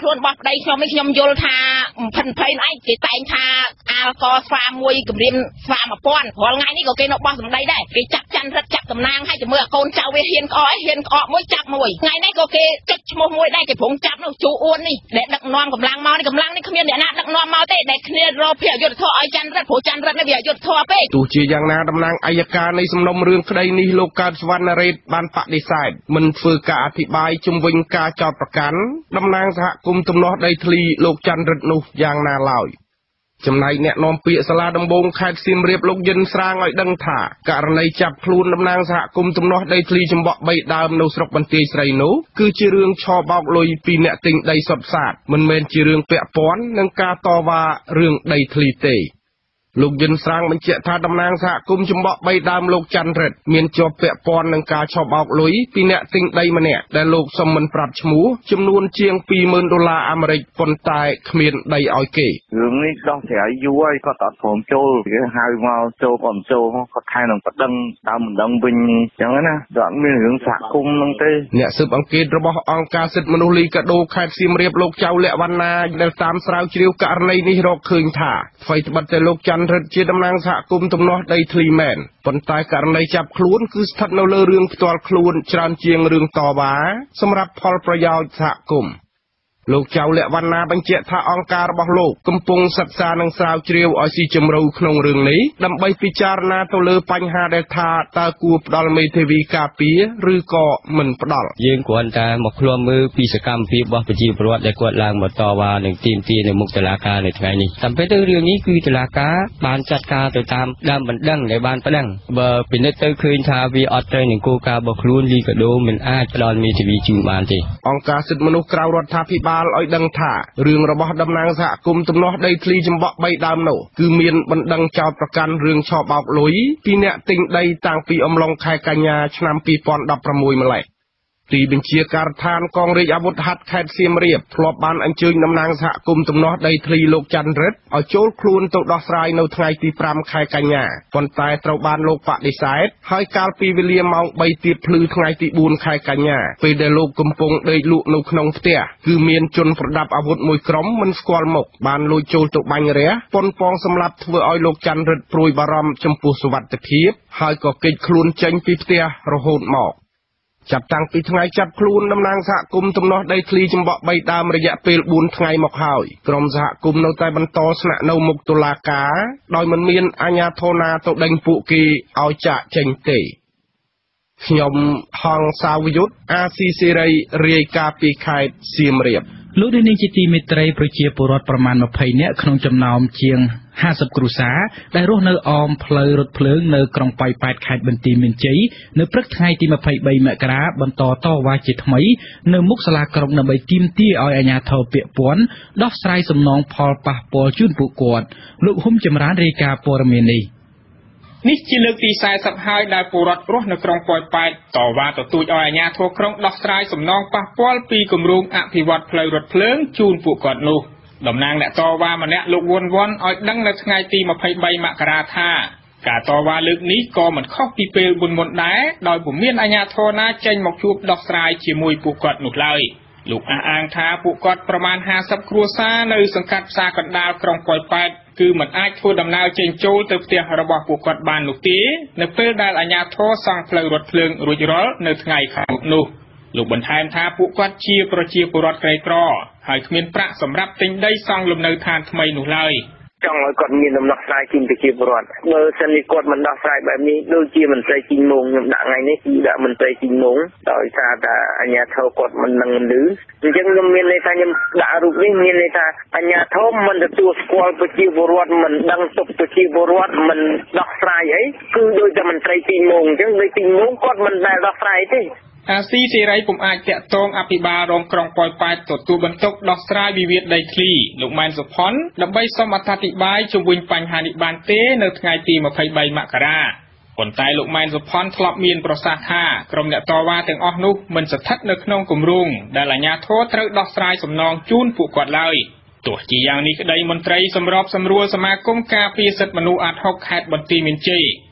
ខ្លួនរបស់ប្តីខ្ញុំនេះខ្ញុំយល់ថាផិនភ័យឯងគេតែងថាអាល់កស្វាមួយគម្រាមស្វាមួយពាន់រាល់ថ្ងៃនេះក៏គេនៅបោះសម្ដីដែរគេចាប់ច័ន្ទរិទ្ធចាប់តំណាងឲ្យទៅមើលកូនចៅវាហ៊ានក្អកឯងហ៊ានក្អកមួយចាប់មួយថ្ងៃនេះក៏គេចុចឈ្មោះមួយដែរគេព្រមចាប់នោះជូអួននេះដែលដឹកនាំកម្លាំងមកនេះកម្លាំងនេះគ្មានអ្នកណាដឹកនាំមកទេដែលគ្នារកភៈយុទ្ធធរឲ្យច័ន្ទរិទ្ធព្រោះច័ន្ទរិទ្ធនេះវាយុទ្ធធរពេកទោះជាយ៉ាងណាតំណាងអัยការនៃសំណុំរឿងក្តីនេះលោកកើតសវណ្ណរ៉េតបានបដិសេធមិនធ្វើការអធិប្បាយជំវិញការចោទប្រកាន់តំណាងសហគមន៍ទំនាស់ដីធ្លីលោកច័ន្ទរិទ្ធនោះយ៉ាងណាឡើយចំណែកអ្នកនាំពាក្យសាលាដំបងខេត្តសៀមរាបលោកយិនស្រាងឲ្យដឹងថាករណីចាប់ខ្លួនតំណាងសហគមន៍ទំនាស់ដីធ្លីចំបក់បីដើមនៅស្រុកបន្ទាយស្រីនោះគឺជារឿងឆោបោកលុយពីអ្នកទិញដីសុទ្ធសាធមិនមែនជារឿងពាក់ព័ន្ធនឹងការតវ៉ារឿងដីធ្លីទេលោកយិនស្រាងបញ្ជាក់ថាតំណាងសហគមន៍ចំបក់បីដើមលោកច័ន្ទរិទ្ធមានជាប់ពាក់ព័ន្ធនឹងការឆោបោកលុយពីអ្នកទិញដីម្នាក់ដែលលោកសុំមិនប្រាប់ឈ្មោះចំនួនជាង ពីរម៉ឺនដុល្លារអាមេរិកប៉ុន្តែគ្មានដីឲ្យគេរឿងនេះដោះស្រាយយូរហើយគាត់អត់ព្រមចូលគេហៅមកចូលក៏មិនចូលគាត់ថែនឹងប្តឹងតាមមិនដឹងវិញអញ្ចឹងណាអត់មានរឿងសហគមន៍ហ្នឹងទេអ្នកស៊ើបអង្កេតរបស់អង្គការសិទ្ធិមនុស្សលីកាដូខេត្តសៀមរាបលោកចៅលក្ខវណ្ណាដែលតាមស្រាវជ្រាវករណីនេះរកឃើញថាអ្វីត្បិតតែលោកច័ន្ទរិទ្ធជាតំណាងសហគមន៍ទំនាស់ដីធ្លីមែនប៉ុន្តែករណីចាប់ខ្លួនគឺស្ថិតនៅលើរឿងផ្ទាល់ខ្លួនច្រើនជាងរឿងតវ៉ាសម្រាប់ផលប្រយោជន៍សហគមន៍លោកចៅលក្ខវណ្ណាបញ្ជាក់ថាអង្គការរបស់លោកកំពុងសិក្សានិងស្រាវជ្រាវឲ្យស៊ីជម្រៅក្នុងរឿងនេះដើម្បីពិចារណាទៅលើបញ្ហាដែលថាតើគួរផ្ដល់មេធាវីការពារឬក៏មិនផ្ដល់យើងគ្រាន់តែមកឃ្លាំមើលពីសកម្មភាពរបស់ប្រជាពលរដ្ឋដែលគាត់ឡើងមកតវ៉ានិងទាមទារនៅមុខតុលាការនៅថ្ងៃនេះតាមពិតទៅរឿងនេះគឺតុលាការបានចាត់ការទៅតាមដើមបណ្ដឹងដែលបានប្តឹងបើពិនិត្យទៅឃើញថាវាអត់ត្រូវនឹងគោលការណ៍របស់ខ្លួនលីកាដូមិនអាចផ្ដល់មេធាវីជូនបានទេអង្គការសិទ្ធិមនុស្សក្រៅរដ្ឋាភិបាលឲ្យដឹងថារឿងរបស់តំណាងសហគមន៍ទំនាស់ដីធ្លីចំបក់បីដើមនោះគឺមានបណ្ដឹងចោទប្រកាន់រឿងឆោបោកលុយពីអ្នកទិញដីតាំងពីអំឡុងខែកញ្ញាឆ្នាំពីរពាន់ដប់ប្រាំមួយម្លេះទីបញ្ជាការដ្ឋានកងរាជអាវុធហត្ថខេត្តសៀមរាបធ្លាប់បានអញ្ជើញតំណាងសហគមន៍ទំនាស់ដីធ្លីលោកច័ន្ទរិទ្ធឲ្យចូលខ្លួនទៅដោះស្រាយនៅថ្ងៃទីប្រាំខែកញ្ញាប៉ុន្តែត្រូវបានលោកបដិសេធហើយកាលពីវេលាម៉ោងបីទៀបភ្លឺថ្ងៃទីបួនខែកញ្ញាពេលដែលលោកកំពុងដេកលក់នៅក្នុងផ្ទះគឺមានជនប្រដាប់អាវុធមួយក្រុមមិនស្គាល់មុខបានលួចចូលទៅបាញ់រះប៉ុនប៉ងសម្លាប់ធ្វើឲ្យលោកច័ន្ទរិទ្ធព្រួយបារម្ភចំពោះសុវត្ថិភាពហើយក៏គេចខ្លួនចេញពីផ្ទះរហូតមកចាប់តាំងពីថ្ងៃចាប់ខ្លួនតំណាងសហគមន៍ទំនាស់ដីធ្លីចំបក់បីដើមរយៈពេលបួនថ្ងៃមកហើយក្រុមសហគមន៍នៅតែបន្តស្នាក់នៅមុខតុលាការដោយមិនមានអាជ្ញាធរណាទៅដេញពួកគេឲ្យចាកចេញទេខ្ញុំហងសាវយុទ្ធអាស៊ីសេរីរាយការណ៍ពីខេត្តសៀមរាបលោកនាងជាទីមេត្រីប្រជាពលរដ្ឋប្រមាណម្ភៃនាក់ក្នុងចំណោមជាងห้าสิบគ្រួសារដែលរស់នៅអមផ្លូវរថភ្លើងនៅក្រុងប៉ោយប៉ែតខេត្តបន្ទាយមានជ័យនៅព្រឹកថ្ងៃទីម្ភៃបីមករាបន្តតវ៉ាជាថ្មីនៅមុខសាលាក្រុងដើម្បីទាមទារឲ្យអាជ្ញាធរពាក់ព័ន្ធដោះស្រាយសំណងផលប៉ះពាល់ជូនពួកគាត់លោកហ៊ុំចម្រើនរាយការណ៍ព័ត៌មាននេះនេះជាលើកទីสี่สิบហើយដែលពលរដ្ឋរស់នៅក្រុងប៉ោយប៉ែតតវ៉ាទទូចឲ្យអាជ្ញាធរក្រុងដោះស្រាយសំណងប៉ះពាល់ពីគម្រោងអភិវឌ្ឍផ្លូវរថភ្លើងជូនពួកគាត់នោះតំណាងអ្នកតវ៉ាម្នាក់លោកវុនវ៉ាន់ឲ្យដឹងនៅថ្ងៃទីម្ភៃបីមករាថាការតវ៉ាលើកនេះក៏មិនខុសពីពេលមុនមុនដែរដោយពុំមានអាជ្ញាធរណាចេញមកជួបដោះស្រាយជាមួយពួកគាត់នោះឡើយលោកអះអាងថាពួកគាត់ប្រមាណห้าสิบគ្រួសារនៅសង្កាត់ផ្សារកណ្ដាលក្រុងប៉ោយប៉ែតគឺមិនអាចធ្វើដំណើរចេញចូលទៅផ្ទះរបស់ពួកគាត់បាននោះទេនៅពេលដែលអាជ្ញាធរសង់ផ្លូវរថភ្លើងរួចរាល់នៅថ្ងៃខាងមុខនោះលោកបន្ថែមថាពួកគាត់ជាប្រជាពលរដ្ឋក្រីក្រហើយគ្មានប្រាក់សម្រាប់ទិញដីសង់លំនៅឋានថ្មីនោះឡើយចង់ឲ្យគាត់មានដំណោះស្រាយជូនប្រជាពលរដ្ឋបើសិនជាគាត់មិនដោះស្រាយបែបនេះដូចជាមន្ត្រីជីងមងខ្ញុំដាក់ថ្ងៃនេះគឺដាក់មន្ត្រីជីងមងដោយសារតែអាជ្ញាធរគាត់មិននឹងលឺអញ្ចឹងខ្ញុំមានន័យថាខ្ញុំដាក់រូបនេះមានន័យថាអាជ្ញាធរមិនទទួលស្គាល់ប្រជាពលរដ្ឋមិនដឹងទុកប្រជាពលរដ្ឋមិនដោះស្រាយអីគឺដូចតែមន្ត្រីជីងមងអញ្ចឹងដូចជីងមងគាត់មិនដែលដោះស្រាយទេអាស៊ីសេរីពុំអាចតាក់ទងអភិបាលរងក្រុងប៉ោយប៉ែតទទួលបន្ទុកដោះស្រាយវិវាទដីធ្លីលោកម៉ែនសុផុនដើម្បីសូមអត្ថាធិប្បាយជុំវិញបញ្ហានេះបានទេនៅថ្ងៃទីម្ភៃបីមករាប៉ុន្តែលោកម៉ែនសុផុនធ្លាប់មានប្រសាសន៍ថាក្រុមអ្នកតវ៉ាទាំងអស់នោះមិនស្ថិតនៅក្នុងគម្រោងដែលអាជ្ញាធរត្រូវដោះស្រាយសំណងជូនពួកគាត់ឡើយទោះជាយ៉ាងនេះក្តីមន្ត្រីសម្របសម្រួលសមាគមការពារសិទ្ធិមនុស្សអាត់ហុកខេត្តបន្ទាយមានជ័យ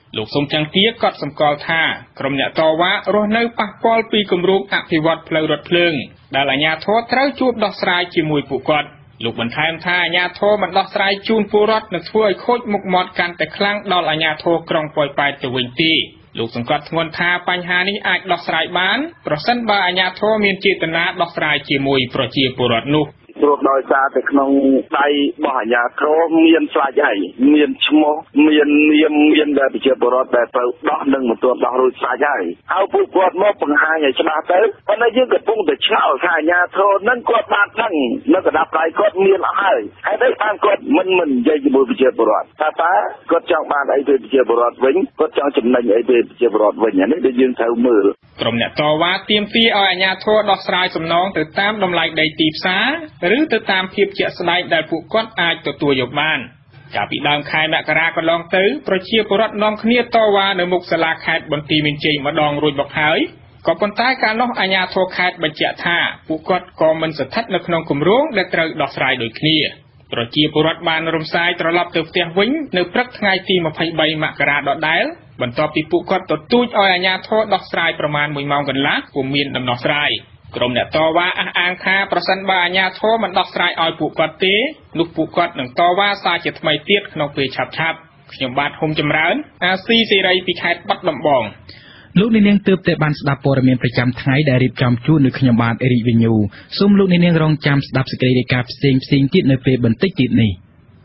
លោកសុំច័ន្ទទាក៏សម្គាល់ថាក្រុមអ្នកតវ៉ារស់នៅប៉ះពាល់ពីគម្រោងអភិវឌ្ឍផ្លូវរថភ្លើងដែលអាជ្ញាធរត្រូវជួបដោះស្រាយជាមួយពួកគាត់លោកបន្ថែមថាអាជ្ញាធរមិនដោះស្រាយជូនពលរដ្ឋនឹងធ្វើឲ្យខូចមុខមាត់កាន់តែខ្លាំងដល់អាជ្ញាធរក្រុងប៉ោយប៉ែតទៅវិញទេលោកសង្កត់ធ្ងន់ថាបញ្ហានេះអាចដោះស្រាយបានប្រសិនបើអាជ្ញាធរមានចេតនាដោះស្រាយជាមួយប្រជាពលរដ្ឋនោះព្រោះដោយសារតែក្នុងដៃរបស់អាជ្ញាធរមានស្លាច់ហើយមានឈ្មោះមាននាមមានដែលប្រជាពលរដ្ឋដែលត្រូវដោះនឹងមិនទាន់ដោះរួចស្លាច់ហើយហើយពួកគាត់មកបង្ហាញឲ្យច្បាស់ទៅប៉ុន្តែយើងកំពុងតែឆ្ងល់ថាអាជ្ញាធរនឹងគាត់បានដឹងនៅកណ្ដាប់ដៃគាត់មានអស់ហើយហើយតែបានគាត់មិនមិននិយាយជាមួយប្រជាពលរដ្ឋថាតើគាត់ចង់បានអីពីប្រជាពលរដ្ឋវិញគាត់ចង់ចំណេញអីពីប្រជាពលរដ្ឋវិញនេះដែលយើងត្រូវមើលក្រុមអ្នកតវ៉ាទាមទារឲ្យអាជ្ញាធរដោះស្រាយសំណងទៅតាមតម្លៃដីទីផ្សារឬទៅតាមភាពជាក់ស្ដែងដែលពួកគាត់អាចទទួលយកបានកាលពីដើមខែមករាកន្លងទៅប្រជាពលរដ្ឋនាំគ្នាតវ៉ានៅមុខសាលាខេត្តបន្ទាយមានជ័យម្ដងរួចមកហើយក៏ប៉ុន្តែកាលនោះអាជ្ញាធរខេត្តបញ្ជាក់ថាពួកគាត់ក៏មិនស្ថិតនៅក្នុងគម្រោងដែលត្រូវដោះស្រាយដូចគ្នាប្រជាពលរដ្ឋបានរំសាយត្រឡប់ទៅផ្ទះវិញនៅព្រឹកថ្ងៃទីម្ភៃបីមករាដដែលបន្ទាប់ពីពួកគាត់ទទូចឲ្យអាជ្ញាធរដោះស្រាយប្រមាណមួយម៉ោងកន្លះពុំមានដំណោះស្រាយក្រុមអ្នកតវ៉ាអះអាងថាប្រសិនបើអាជ្ញាធរមិនដោះស្រាយឲ្យពួកគាត់ទេនោះពួកគាត់នឹងតវ៉ាសារជាថ្មីទៀតក្នុងពេលឆាប់ឆាប់ខ្ញុំបាទហុំចម្រើនអាស៊ីសេរីពីខេត្តបាត់ដំបងលោកអ្នកនាងទើបតែបានស្ដាប់ព័ត៌មានប្រចាំថ្ងៃដែលរៀបចំជូននៅខ្ញុំបាទអេរីកវិញូសូមលោកអ្នកនាងរងចាំស្ដាប់សេចក្តីរាយការណ៍ផ្សេងផ្សេងទៀតនៅពេលបន្តិចទៀតនេះ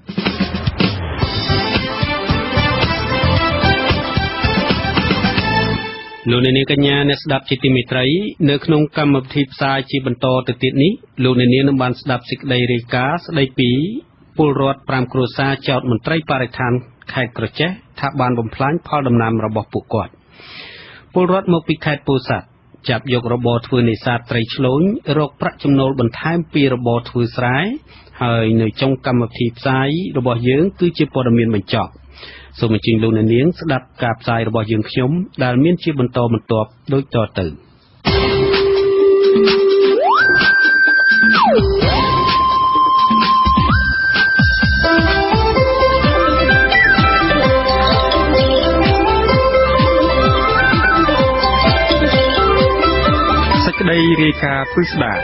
លោកអ្នកនាងកញ្ញាអ្នកស្ដាប់ជាទីមេត្រីនៅក្នុងកម្មវិធីផ្សាយជាបន្តទៅទៀតនេះលោកអ្នកនាងនឹងបានស្ដាប់សេចក្តីរាយការណ៍ស្ដីពីពលរដ្ឋប្រាំគ្រួសារចោទមន្ត្រីបរិស្ថានខេត្តក្រចេះថាបានបំផ្លាញផលដំណាំរបស់ពួកគាត់ពលរដ្ឋមកពីខេត្តពោធិ៍សាត់ចាប់យករបរធ្វើនេសាទត្រីឆ្លូញរកប្រាក់ចំណូលបន្ថែមពីរបរធ្វើស្រែហើយនៅចុងកម្មវិធីផ្សាយរបស់យើងគឺជាព័ត៌មានបញ្ចប់សូមអញ្ជើញលោកអ្នកនាងស្ដាប់ការផ្សាយរបស់យើងខ្ញុំដែលមានជាបន្តបន្ទាប់ដូចតទៅសេចក្តីរាយការណ៍ពិស្ដា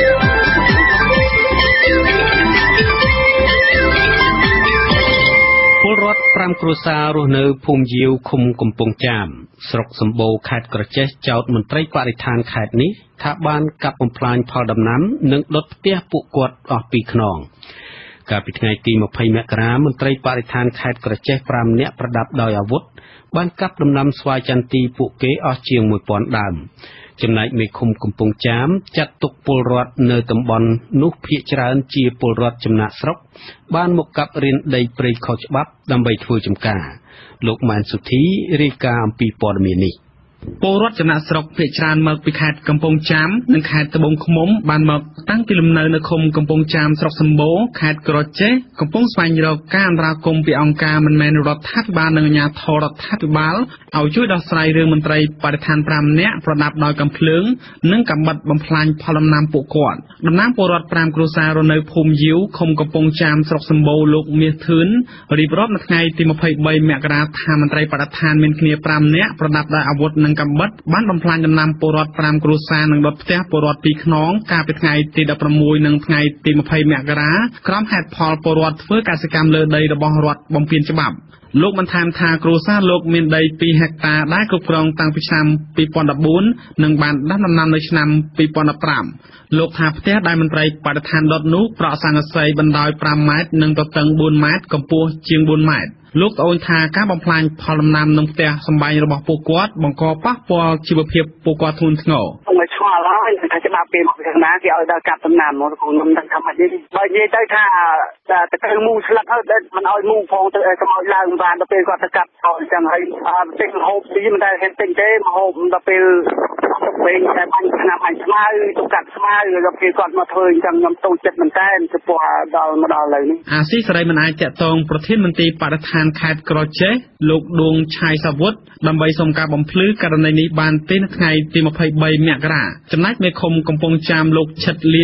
ពលរដ្ឋប្រាំគ្រួសាររស់នៅភូមិយាវឃុំកំពង់ចាមស្រុកសម្បូរខេត្តក្រចេះចោទមន្ត្រីបរិស្ថានខេត្តនេះថាបានកាប់បំផ្លាញផលដំណាំនិងដុតផ្ទះពួកគាត់អស់ពីខ្នងកាលពីថ្ងៃទីម្ភៃមករាមន្ត្រីបរិស្ថានខេត្តក្រចេះប្រាំនាក់ប្រដាប់ដោយអាវុធបានកាប់ដំណាំស្វាយចន្ទទីពួកគេអស់ជាងមួយពាន់ដើមចំណែកមេឃុំកំពង់ចាមចាត់ទុកពលរដ្ឋនៅតំបន់នោះភាគច្រើនជាពលរដ្ឋចំណាក់ស្រុកបានមកកាប់រានដីព្រៃខុសច្បាប់ដើម្បីធ្វើចម្ការលោកម៉ែនសុធីរាយការណ៍អំពីព័ត៌មាននេះពលរដ្ឋចំណាក់ស្រុកភាគច្រើនមកពីខេត្តកំពង់ចាមនិងខេត្តត្បូងឃ្មុំបានមកតាំងពីលំនៅនៅឃុំកំពង់ចាមស្រុកសម្បូរខេត្តក្រចេះកំពុងស្វែងរកការអន្តរាគមន៍ពីអង្គការមិនមែនរដ្ឋាភិបាលនិងអាជ្ញាធររដ្ឋាភិបាលឲ្យជួយដោះស្រាយរឿងមន្ត្រីបរិស្ថានប្រាំនាក់ប្រដាប់ដោយកាំភ្លើងនិងកាំបិតបំផ្លាញផលដំណាំពួកគាត់តំណាងពលរដ្ឋប្រាំគ្រួសាររស់នៅភូមិយាវឃុំកំពង់ចាមស្រុកសម្បូរលោកមាសធឿនរៀបរាប់នៅថ្ងៃទីម្ភៃបីមករាថាមន្ត្រីបរិស្ថានមានគ្នាប្រាំនាក់ប្រដាប់ដោយអាវុធនិងកាំបិតបានបំផ្លាញដំណាំពលរដ្ឋប្រាំគ្រួសារនិងដុតផ្ទះពលរដ្ឋពីរខ្នងកាលពីថ្ងៃទីដប់ប្រាំមួយនិងថ្ងៃទីម្ភៃមករាក្រោមហេតុផលពលរដ្ឋធ្វើកសិកម្មលើដីរបស់រដ្ឋបំពានច្បាប់លោកបានថែមថាគ្រួសារលោកមានដីពីរហិកតាដែលគ្រប់គ្រងតាំងពីឆ្នាំពីរពាន់ដប់បួននិងបានដាំដំណាំនៅឆ្នាំពីរពាន់ដប់ប្រាំលោកថាផ្ទះដែលមន្ត្រីបរិស្ថានដុតនោះប្រក់ស័ង្កសីបណ្ដោយប្រាំម៉ែត្រនិងទទឹងបួនម៉ែត្រកម្ពស់ជាងបួនម៉ែត្រលោកត្អូញថាការបំផ្លាញផលដំណាំក្នុងផ្ទះសម្បែងរបស់ពួកគាត់បង្កប៉ះពាល់ជីវភាពពួកគាត់ធ្ងន់ធ្ងរខ្ញុំឆ្ងល់ហើយថាច្បាប់ពេលមកខាងណាគេឲ្យដល់កាប់ដំណាំមកខ្ញុំមិនដឹងថាម៉េចទេបើនិយាយទៅថាទៅទៅមូស្លឹកហើយមិនឲ្យមូផងទៅកុំឲ្យឡើងបានដល់ពេលគាត់ទៅកាប់អញ្ចឹងហើយអត់ទិញហូបទីមិនដែលហ៊ានទិញទេមកហូបដល់ពេលពេលតែបាញ់ឆ្នាំបាញ់ស្មៅទៅកាត់ស្មៅដល់ពេលគាត់មកធ្វើអញ្ចឹងខ្ញុំតូចចិត្តមែនតើចំពោះដល់មកដល់ឥឡូវនេះអាស៊ីសេរីមិនអាចតាក់ទងប្រធានមន្ត្រីបរិស្ថានខេត្តក្រចេះលោកដួងឆាយសាវុធដើម្បីសុំការបំភ្លឺករណីនេះបានទេនៅថ្ងៃទីម្ភៃបីមករាចំណែកមេឃុំកំពង់ចាមលោកឈិតលៀង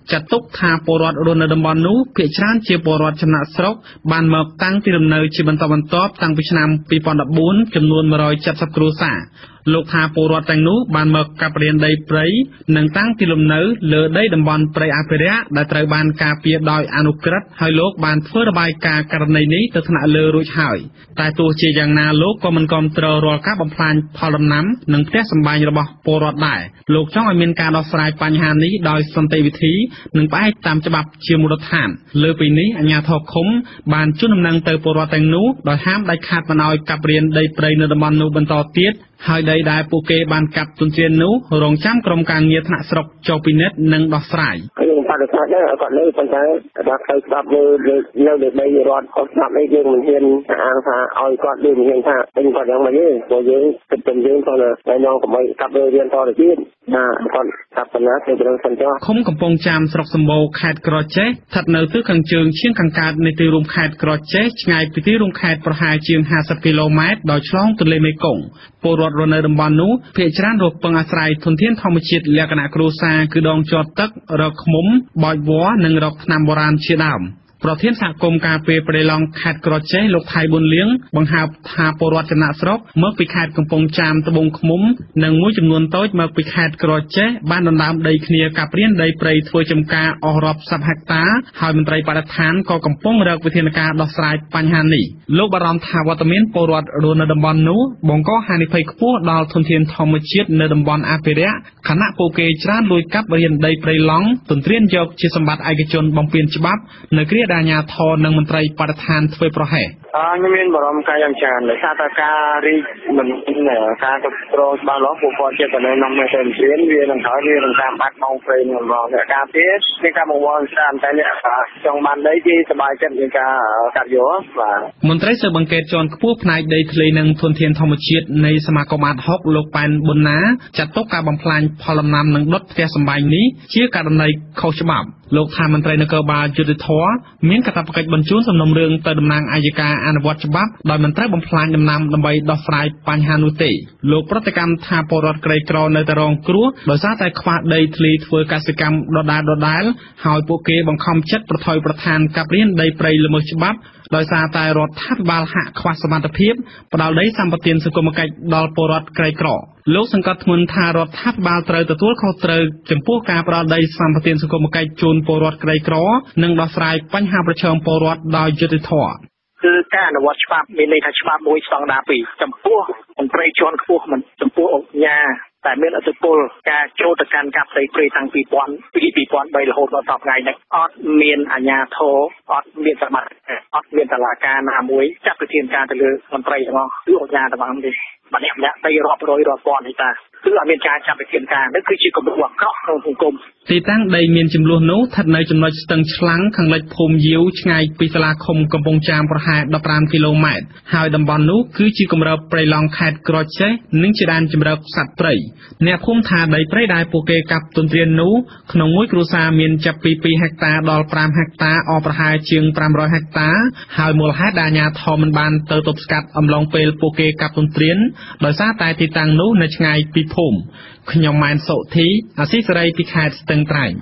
ចាត់ទុកថាពលរដ្ឋរស់នៅតំបន់នោះភាគច្រើនជាពលរដ្ឋចំណាក់ស្រុកបានមកតាំងទីលំនៅជាបន្តបន្ទាប់តាំងពីឆ្នាំពីរពាន់ដប់បួនចំនួនមួយរយเจ็ดสิบគ្រួសារលោកថាពលរដ្ឋទាំងនោះបានមកកាប់រៀនដីព្រៃនិងតាំងទីលំនៅលើដីតំបន់ព្រៃអភិរក្សដែលត្រូវបានការពារដោយអនុក្រឹត្យហើយលោកបានធ្វើរបាយការណ៍ករណីនេះទៅថ្នាក់លើរួចហើយតែទោះជាយ៉ាងណាលោកក៏មិនគាំទ្ររាល់ការបំផ្លាញផលដំណាំនិងផ្ទះសម្បែងរបស់ពលរដ្ឋដែរលោកចង់ឲ្យមានការដោះស្រាយបញ្ហានេះដោយសន្តិវិធីនិងផ្អែកតាមច្បាប់ជាមូលដ្ឋានលើពីនេះអាជ្ញាធរឃុំបានជូនដំណឹងទៅពលរដ្ឋទាំងនោះដោយហាមដាច់ខាតមិនឲ្យកាប់រៀនដីព្រៃនៅតំបន់នោះបន្តទៀតហើយដីដែលពួកគេបានកាប់ទុនធាននោះរងចាំក្រុមការងារថ្នាក់ស្រុកចូលពិនិត្យនិងដោះស្រាយខ្ញុំបដិសេធដែរគាត់លើប៉ុន្តែដល់ផ្លូវច្បាប់លើនៅលើដីរដ្ឋខុសច្បាប់នេះយើងមិនហ៊ានអាងថាឲ្យគាត់លើមិនហ៊ានថាពេញគាត់យ៉ាងម៉េចទេព្រោះយើងគិតតែយើងគាត់តែញងកុំឲ្យកាប់លើរៀនតទៅទៀតណាគាត់កាប់បណ្ណាទៅប្រឹងសិនចុះឃុំកំពង់ចាមស្រុកសម្បូរខេត្តក្រចេះស្ថិតនៅទិសខាងជើងឈៀងខាងកើតនៃទីរួមខេត្តក្រចេះឆ្ងាយពីទីរួមខេត្តប្រហែលជាងห้าสิบគីឡូម៉ែត្រដោយឆ្លងទន្លេមេគង្គពលរដ្ឋរស់នៅតំបន់នោះភាគច្រើនរកពឹងអាស្រ័យធនធានធម្មជាតិលក្ខណៈគ្រួសារគឺដងជាប់ទឹករកឃ្មុំបោចវល្លិនិងរកថ្នាំបុរាណជាដើមប្រធានសហគមន៍ការពារព្រៃឡង់ខេត្តក្រចេះលោកថៃប៊ុនលៀងបង្ហើបថាពលរដ្ឋចំណាក់ស្រុកមកពីខេត្តកំពង់ចាមត្បូងឃ្មុំនិងមួយចំនួនតូចមកពីខេត្តក្រចេះបានដណ្ដើមដីគ្នាកាប់រៀនដីព្រៃធ្វើចំការអស់រាប់សិបហិកតាហើយមន្ត្រីបរិស្ថានក៏កំពុងរកវិធានការដោះស្រាយបញ្ហានេះលោកបារម្ភថាវត្តមានពលរដ្ឋរស់នៅតំបន់នោះបង្កហានិភ័យខ្ពស់ដល់ធនធានធម្មជាតិនៅតំបន់អភិរក្សខណៈពួកគេច្រើនលួចកាប់រៀនដីព្រៃឡង់ទន្ទ្រានយកជាសម្បត្តិឯកជនបំពានច្បាប់នៅគ្រាអាជ្ញាធរនិងមន្ត្រីបរិស្ថានធ្វើប្រហែសអឺខ្ញុំមានបារម្ភការយ៉ាងច្រើនដោយសារតែការរីកមិនការគ្រប់គ្រងច្បាស់លាស់ពួកគាត់ជាតំណែងនាំមកទៅរៀនវានឹងហើយវានឹងតាមបាត់បង់ព្រៃនឹងមកអ្នកការពារមានការបង្វល់ច្រើនតែអ្នកចង់បានដីគេសប្បាយចិត្តនឹងការកាត់យកបាទមន្ត្រីស៊ើបអង្កេតជាន់ខ្ពស់ផ្នែកដីធ្លីនិងធនធានធម្មជាតិនៃសមាគមអាតហុកលោកប៉ែនប៊ុនណាចាត់ទុកការបំផ្លាញផលដំណាំនិងដុតផ្ទះសម្បែងនេះជាករណីខុសច្បាប់លោកថាមន្ត្រីនគរបាលយុតិធធមានកាតព្វកិច្ចបញ្ជូនសំណុំរឿងទៅតំណាងអัยការអនុវត្តច្បាប់ដោយមិនត្រូវបំផ្លាញដំណាំដើម្បីដោះស្រាយបញ្ហានោះទេលោកប្រតិកម្មថាពលរដ្ឋក្រីក្រនៅតែរងគ្រោះដោយសារតែខ្វះដីធ្លីធ្វើកសិកម្មដដែលដដែលហើយពួកគេបង្ខំចិត្តប្រថុយប្រឋានកាប់រៀនដីព្រៃល្មើសច្បាប់ដោយសារតែរដ្ឋាភិបាលហាក់ខ្វះសមត្ថភាពផ្ដល់ដីសម្បត្តិសង្គមគិច្ចដល់ពលរដ្ឋក្រីក្រលោកសង្កត់ធ្ងន់ថារដ្ឋាភិបាលត្រូវទទួលខុសត្រូវចំពោះការផ្ដល់ដីសម្បត្តិសង្គមគិច្ចជូនពលរដ្ឋក្រីក្រនិងដោះស្រាយបញ្ហាប្រឈមពលរដ្ឋដោយយុត្តិធម៌គឺការអនុវត្តច្បាប់មានន័យថាច្បាប់មួយស្តង់ដារពីរចំពោះមន្ត្រីជាន់ខ្ពស់មិនចំពោះអង្គការតែមានអធិបុលការចូលទៅកាន់កាប់ដីព្រៃតាំងពីពីរពាន់បីរហូតដល់សប្តាហ៍ថ្ងៃនេះអត់មានអាជ្ញាធរអត់មានសមត្ថភាពអត់មានតុលាការណាមួយចាត់វិធានការទៅលើមន្ត្រីទាំងអស់គឺអង្គការទាំងអស់ទេម្នាក់ម្នាក់ដីរាប់រយរាប់ពាន់ហិកតាគឺអត់មានការចាត់វិធានការនេះគឺជាគំរូអាក្រក់ក្នុងសង្គមទីតាំងដីមានចំនួននោះស្ថិតនៅចំណុចស្ទឹងឆ្លាំងខាងលិចភូមិយាវឆ្ងាយពីសាលាឃុំកំពង់ចាមប្រហែលដប់ប្រាំគីឡូម៉ែត្រហើយតំបន់នោះគឺជាគម្របព្រៃឡង់ខេត្តក្រចេះនិងជាដែនជម្រកសត្វព្រៃអ្នកភូមិថាដីព្រៃដែលពួកគេកាប់ទន្ទ្រាននោះក្នុងមួយគ្រួសារមានចាប់ពីពីរហិកតាដល់ប្រាំហិកតាអស់ប្រហែលជាងប្រាំរយហិកតាហើយមូលហេតុដែលអាជ្ញាធរមិនបានទៅទប់ស្កាត់អំឡុងពេលពួកគេកាប់ទន្ទ្រានដោយសារតែទីតាំងនោះនៅឆ្ងាយពីភូមិខ្ញុំម៉ែនសុធីអាស៊ីសេរីពីខេត្តស្ទឹងត្រែង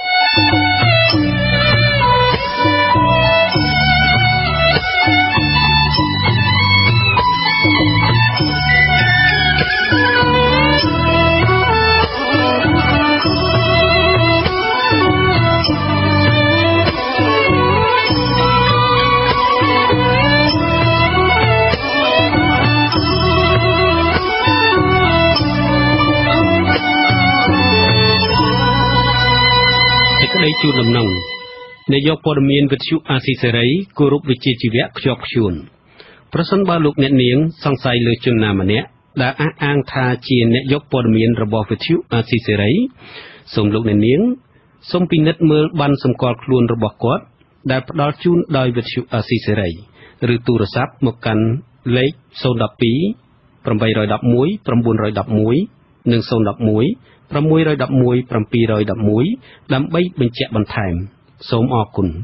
ក្តីជូនដំណឹងនាយកព័ត៌មានវិទ្យុអាស៊ីសេរីគោរពវិជ្ជាជីវៈខ្ជាប់ខ្ជួនប្រសិនបើលោកអ្នកនាងសង្ស័យលើជនណាម្នាក់ដែលអះអាងថាជាអ្នកយកព័ត៌មានរបស់វិទ្យុអាស៊ីសេរីសូមលោកអ្នកនាងសូមពិនិត្យមើលប័ណ្ណសម្គាល់ខ្លួនរបស់គាត់ដែលផ្ដល់ជូនដោយវិទ្យុអាស៊ីសេរីឬទូរស័ព្ទមកកាន់លេខศูนย์ หนึ่ง สอง แปด หนึ่ง หนึ่ง หนึ่ง เก้า หนึ่ง หนึ่ง หนึ่ง និង ศูนย์ หนึ่ง หนึ่ง หนึ่ง หก หนึ่ง หนึ่ง หนึ่ง เจ็ด หนึ่ง หนึ่ง ដើម្បីបញ្ជាក់បន្ថែមសូមអរគុណ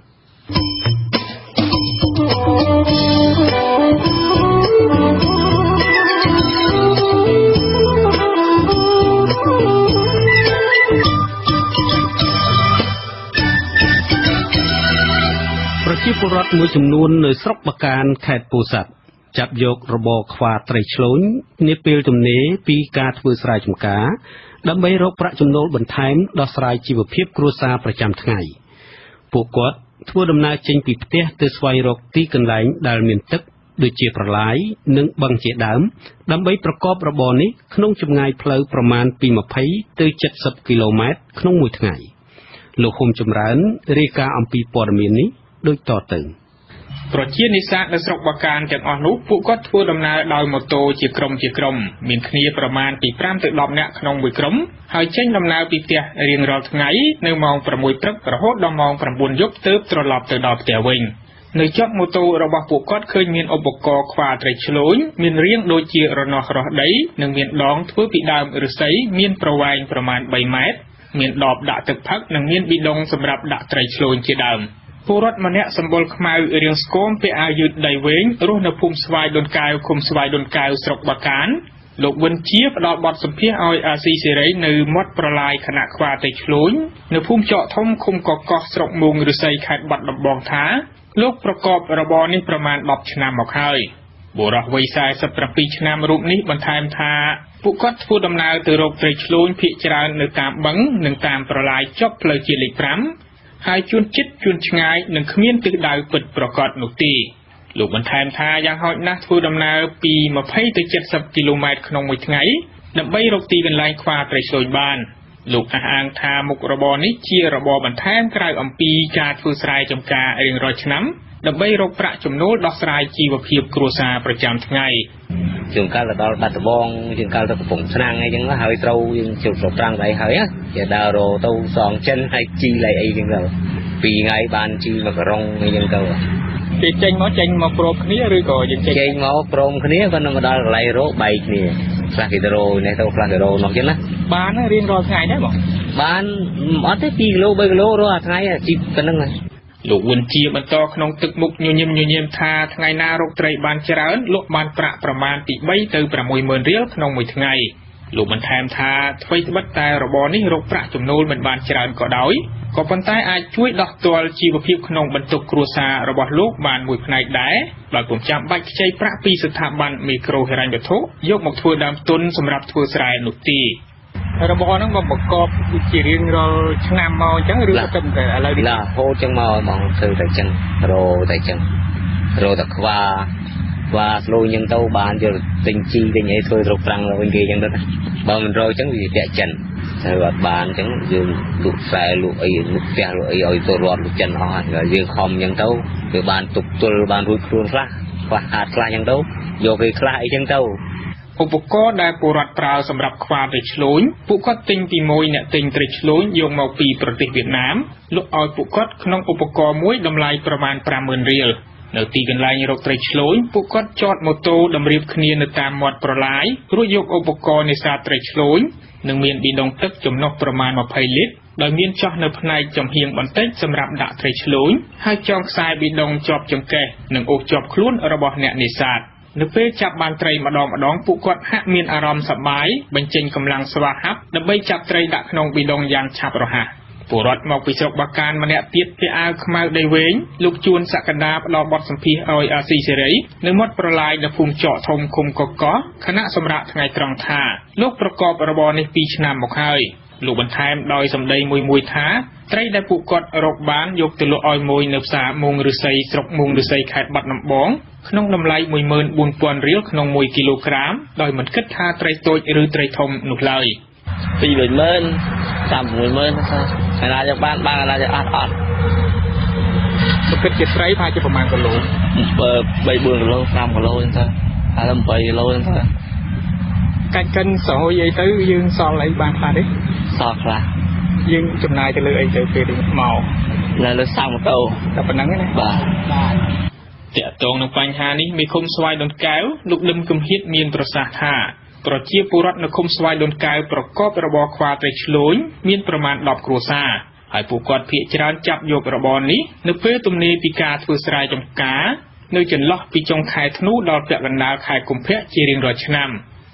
ពលរដ្ឋមួយចំនួននៅស្រុកបកានខេត្តពោធិ៍សាត់ចាប់យករបរខ្វាត្រីឆ្លូញនាពេលទំនេរពីការធ្វើស្រែចម្ការដើម្បីរកប្រាក់ចំណូលបន្ថែមដោះស្រាយជីវភាពគ្រួសារប្រចាំថ្ងៃពួកគាត់ធ្វើដំណើរចេញពីផ្ទះទៅស្វែងរកទីកន្លែងដែលមានទឹកដូចជាប្រឡាយនិងបឹងជាដើមដើម្បីប្រកបរបរនេះក្នុងចម្ងាយផ្លូវប្រមាណពីยี่สิบទៅเจ็ดสิบគីឡូម៉ែត្រក្នុងមួយថ្ងៃលោកហ៊ុំចម្រើនរាយការណ៍អំពីព័ត៌មាននេះដូចតទៅប្រជានេសាទនៅស្រុកបកានទាំងអស់នោះពួកគាត់ធ្វើដំណើរដោយម៉ូតូជាក្រុមជាក្រុមមានគ្នាប្រមាណពីfiveទៅtenនាក់ក្នុងមួយក្រុមហើយចេញដំណើរពីផ្ទះរៀងរាល់ថ្ងៃនៅម៉ោងsixព្រឹករហូតដល់ម៉ោងnineយប់ទើបត្រឡប់ទៅដល់ផ្ទះវិញនៅជាប់ម៉ូតូរបស់ពួកគាត់ឃើញមានឧបករណ៍ខ្វាត្រីឆ្លូញមានរាងដូចជារនាស់រស់ដីនិងមានដងធ្វើពីដើមឫស្សីមានប្រវែងប្រមាណthreeម៉ែត្រមានដបដាក់ទឹកផឹកនិងមានប៊ីដុងសម្រាប់ដាក់ត្រីឆ្លូញជាដើមពលរដ្ឋម្នាក់សម្បុរខ្មៅរាងស្គមពាក់អាវយឺតដៃវែងរស់នៅភូមិស្វាយដូនកែវឃុំស្វាយដូនកែវស្រុកបកានលោកវិនជាផ្ដល់បទសម្ភាសន៍ឲ្យអាស៊ីសេរីនៅមាត់ប្រឡាយខណៈខ្វាត្រីឆ្លូញនៅភូមិចកធំឃុំកកោះស្រុកមុងឫស្សីខេត្តបាត់ដំបងថាលោកប្រកបរបរនេះប្រមាណtenឆ្នាំមកហើយបុរសវ័យforty-sevenឆ្នាំរូបនេះបន្ថែមថាពួកគាត់ធ្វើដំណើរទៅរកត្រីឆ្លូញភាគច្រើននៅតាមបឹងនិងតាមប្រឡាយជាប់ផ្លូវជាតិលេខfiveហើយជួនជិតជួនឆ្ងាយនិងគ្មានទិសដៅពិតប្រាកដនោះទេលោកបន្ថែមថាយ៉ាងហោចណាស់ធ្វើដំណើរពីtwentyទៅseventyគីឡូម៉ែត្រក្នុងមួយថ្ងៃដើម្បីរកទីកន្លែងខ្វាត្រីឆ្លូញបានលោកអះអាងថាមុខរបរនេះជារបរបន្ថែមក្រៅអំពីការធ្វើស្រែចម្ការរៀងរាល់ឆ្នាំដើម្បីរកប្រាក់ចំណូលដោះស្រាយជីវភាពគ្រួសារប្រចាំថ្ងៃជាងកាលដល់បាត់ដំបងជាងកាលទៅកំពង់ឆ្នាំងអីចឹងហើយត្រូវយើងជិះស្រុកប្រាំងទៅហើយជាដើររទៅសងចិនហើយជីឡៃអីចឹងទៅពីរថ្ងៃបានជីមកក្រុងអីចឹងទៅគេចេញមកចេញមកព្រមគ្នាឬក៏យើងចេញមកព្រមគ្នាក៏នឹងមកដល់កន្លែងរកបែកគ្នាខ្លះគេទៅរកនេះទៅខ្លះទៅរកនោះចឹងណាបានរៀងរាល់ថ្ងៃដែរបងបានអត់ទេtwoគីឡូthreeគីឡូរាល់ថ្ងៃជីប៉ុណ្្នឹងលោកវិនជាបន្តក្នុងទឹកមុខញញឹមញញឹមថាថ្ងៃណារកត្រីបានច្រើនលក់បានប្រាក់ប្រមាណពីthreeទៅsixម៉ឺនរៀលក្នុងមួយថ្ងៃលោកបន្ថែមថាអ្វីត្បិតតែរបរនេះរកប្រាក់ចំណូលមិនបានច្រើនក៏ដោយក៏ប៉ុន្តែអាចជួយដោះទាល់ជីវភាពក្នុងបន្ទុកគ្រួសាររបស់លោកបានមួយផ្នែកដែរដោយពុំចាំបាច់ខ្ចីប្រាក់ពីស្ថាប័នមីក្រូហិរញ្ញវត្ថុយកមកធ្វើដើមទុនសម្រាប់ធ្វើស្រែនោះទេរបរហ្នឹងមកប្រកបជារៀងរាល់ឆ្នាំមកអញ្ចឹងឬក៏តែឥឡូវនេះឡាហូតចឹងមកបងធ្វើតែចឹងរោតែចឹងរោតែខ្វាខ្វាស្លូញចឹងទៅបានយកទិញជីទិញអីធ្វើរកប្រាំងវិញគេចឹងទៅបើមិនរោចឹងវាតែចិនហើយអត់បានចឹងយើងលក់ខ្សែលក់អីលក់ផ្ទះលក់អីឲ្យទៅរត់លក់ចិនអស់ហើយយើងខំចឹងទៅវាបានទប់ទល់បានរួចខ្លួនខ្លះខ្វះខាតខ្លះចឹងទៅយកគេខ្លះអីចឹងទៅឧបករណ៍ដែលពលរដ្ឋប្រើសម្រាប់ខ្វាត្រីឆ្លូញពួកគាត់ទិញពីមួយអ្នកទិញត្រីឆ្លូញយកមកពីប្រទេសវៀតណាមលក់ឲ្យពួកគាត់ក្នុងឧបករណ៍មួយតម្លៃប្រមាណfiveម៉ឺនរៀលនៅទីកន្លែងរកត្រីឆ្លូញពួកគាត់ចតម៉ូតូតម្រៀបគ្នានៅតាមមាត់ប្រឡាយរួចយកឧបករណ៍នេសាទត្រីឆ្លូញនិងមានប៊ីដុងទឹកចំណុះប្រមាណtwentyលីត្រដោយមានចោះនៅផ្នែកចំហៀងបន្តិចសម្រាប់ដាក់ត្រីឆ្លូញហើយចងខ្សែប៊ីដុងជាប់ចង្កេះនិងអូសជាប់ខ្លួនរបស់អ្នកនេសាទនៅពេលចាប់បានត្រីម្ដងម្ដងពួកគាត់ហាក់មានអារម្មណ៍សប្បាយបញ្ចេញកម្លាំងស្វាហាប់ដើម្បីចាប់ត្រីដាក់ក្នុងប៊ីដុងយ៉ាងឆាប់រហ័សពលរដ្ឋមកពីស្រុកបកានម្នាក់ទៀតពាក់អាវខ្មៅដៃវែងលោកជួនសក្តាផ្ដល់បទសម្ភាសន៍ឲ្យអាស៊ីសេរីនៅមាត់ប្រឡាយនៅភូមិចកធំឃុំកកោះខណៈសម្រាប់ថ្ងៃត្រង់ថាលោកប្រកបរបរនេះtwoឆ្នាំមកហើយលោកបន្ថែមដោយសម្ដីមួយមួយថាត្រីដែលពួកគាត់រកបានយកទៅលក់ឲ្យមួយនៅផ្សារមុងឫស្សីស្រុកមុងឫស្សីខេត្តបាត់ដំបងក្នុងតម្លៃoneម៉ឺនfourពាន់រៀលក្នុងoneគីឡូក្រាមដោយមិនគិតថាត្រីតូចឬត្រីធំនោះឡើយពីoneម៉ឺនតាមoneម៉ឺនថាណាយកបានបានណាយកអត់អត់បើគិតជាត្រីថាជាប្រមាណគីឡូបើthree fourគីឡូfiveគីឡូហ្នឹងទៅហើយeightគីឡូហ្នឹងទៅកាច់កិនស្រោយអីទៅយើងសល់អីបានខ្លះទេសល់ខ្លះយើងចំណាយទៅលើអីទៅពេលមកលើលើសាំងម៉ូតូតែប៉ុណ្្នឹងណាបាទតាក់ទងនឹងបញ្ហានេះមេឃុំស្វាយដូនកែវលោកលឹមគំហៀតមានប្រសាសន៍ថាប្រជាពលរដ្ឋនៅឃុំស្វាយដូនកែវប្រកបរបរខ្វាត្រីឆ្លូញមានប្រមាណtenគ្រួសារហើយពួកគាត់ភាគច្រើនចាប់យករបរនេះនៅពេលទំនេរពីការធ្វើស្រែចម្ការនៅចន្លោះពីចុងខែធ្នូដល់ពាក់កណ្ដាលខែកុម្ភៈជារៀងរាល់ឆ្នាំ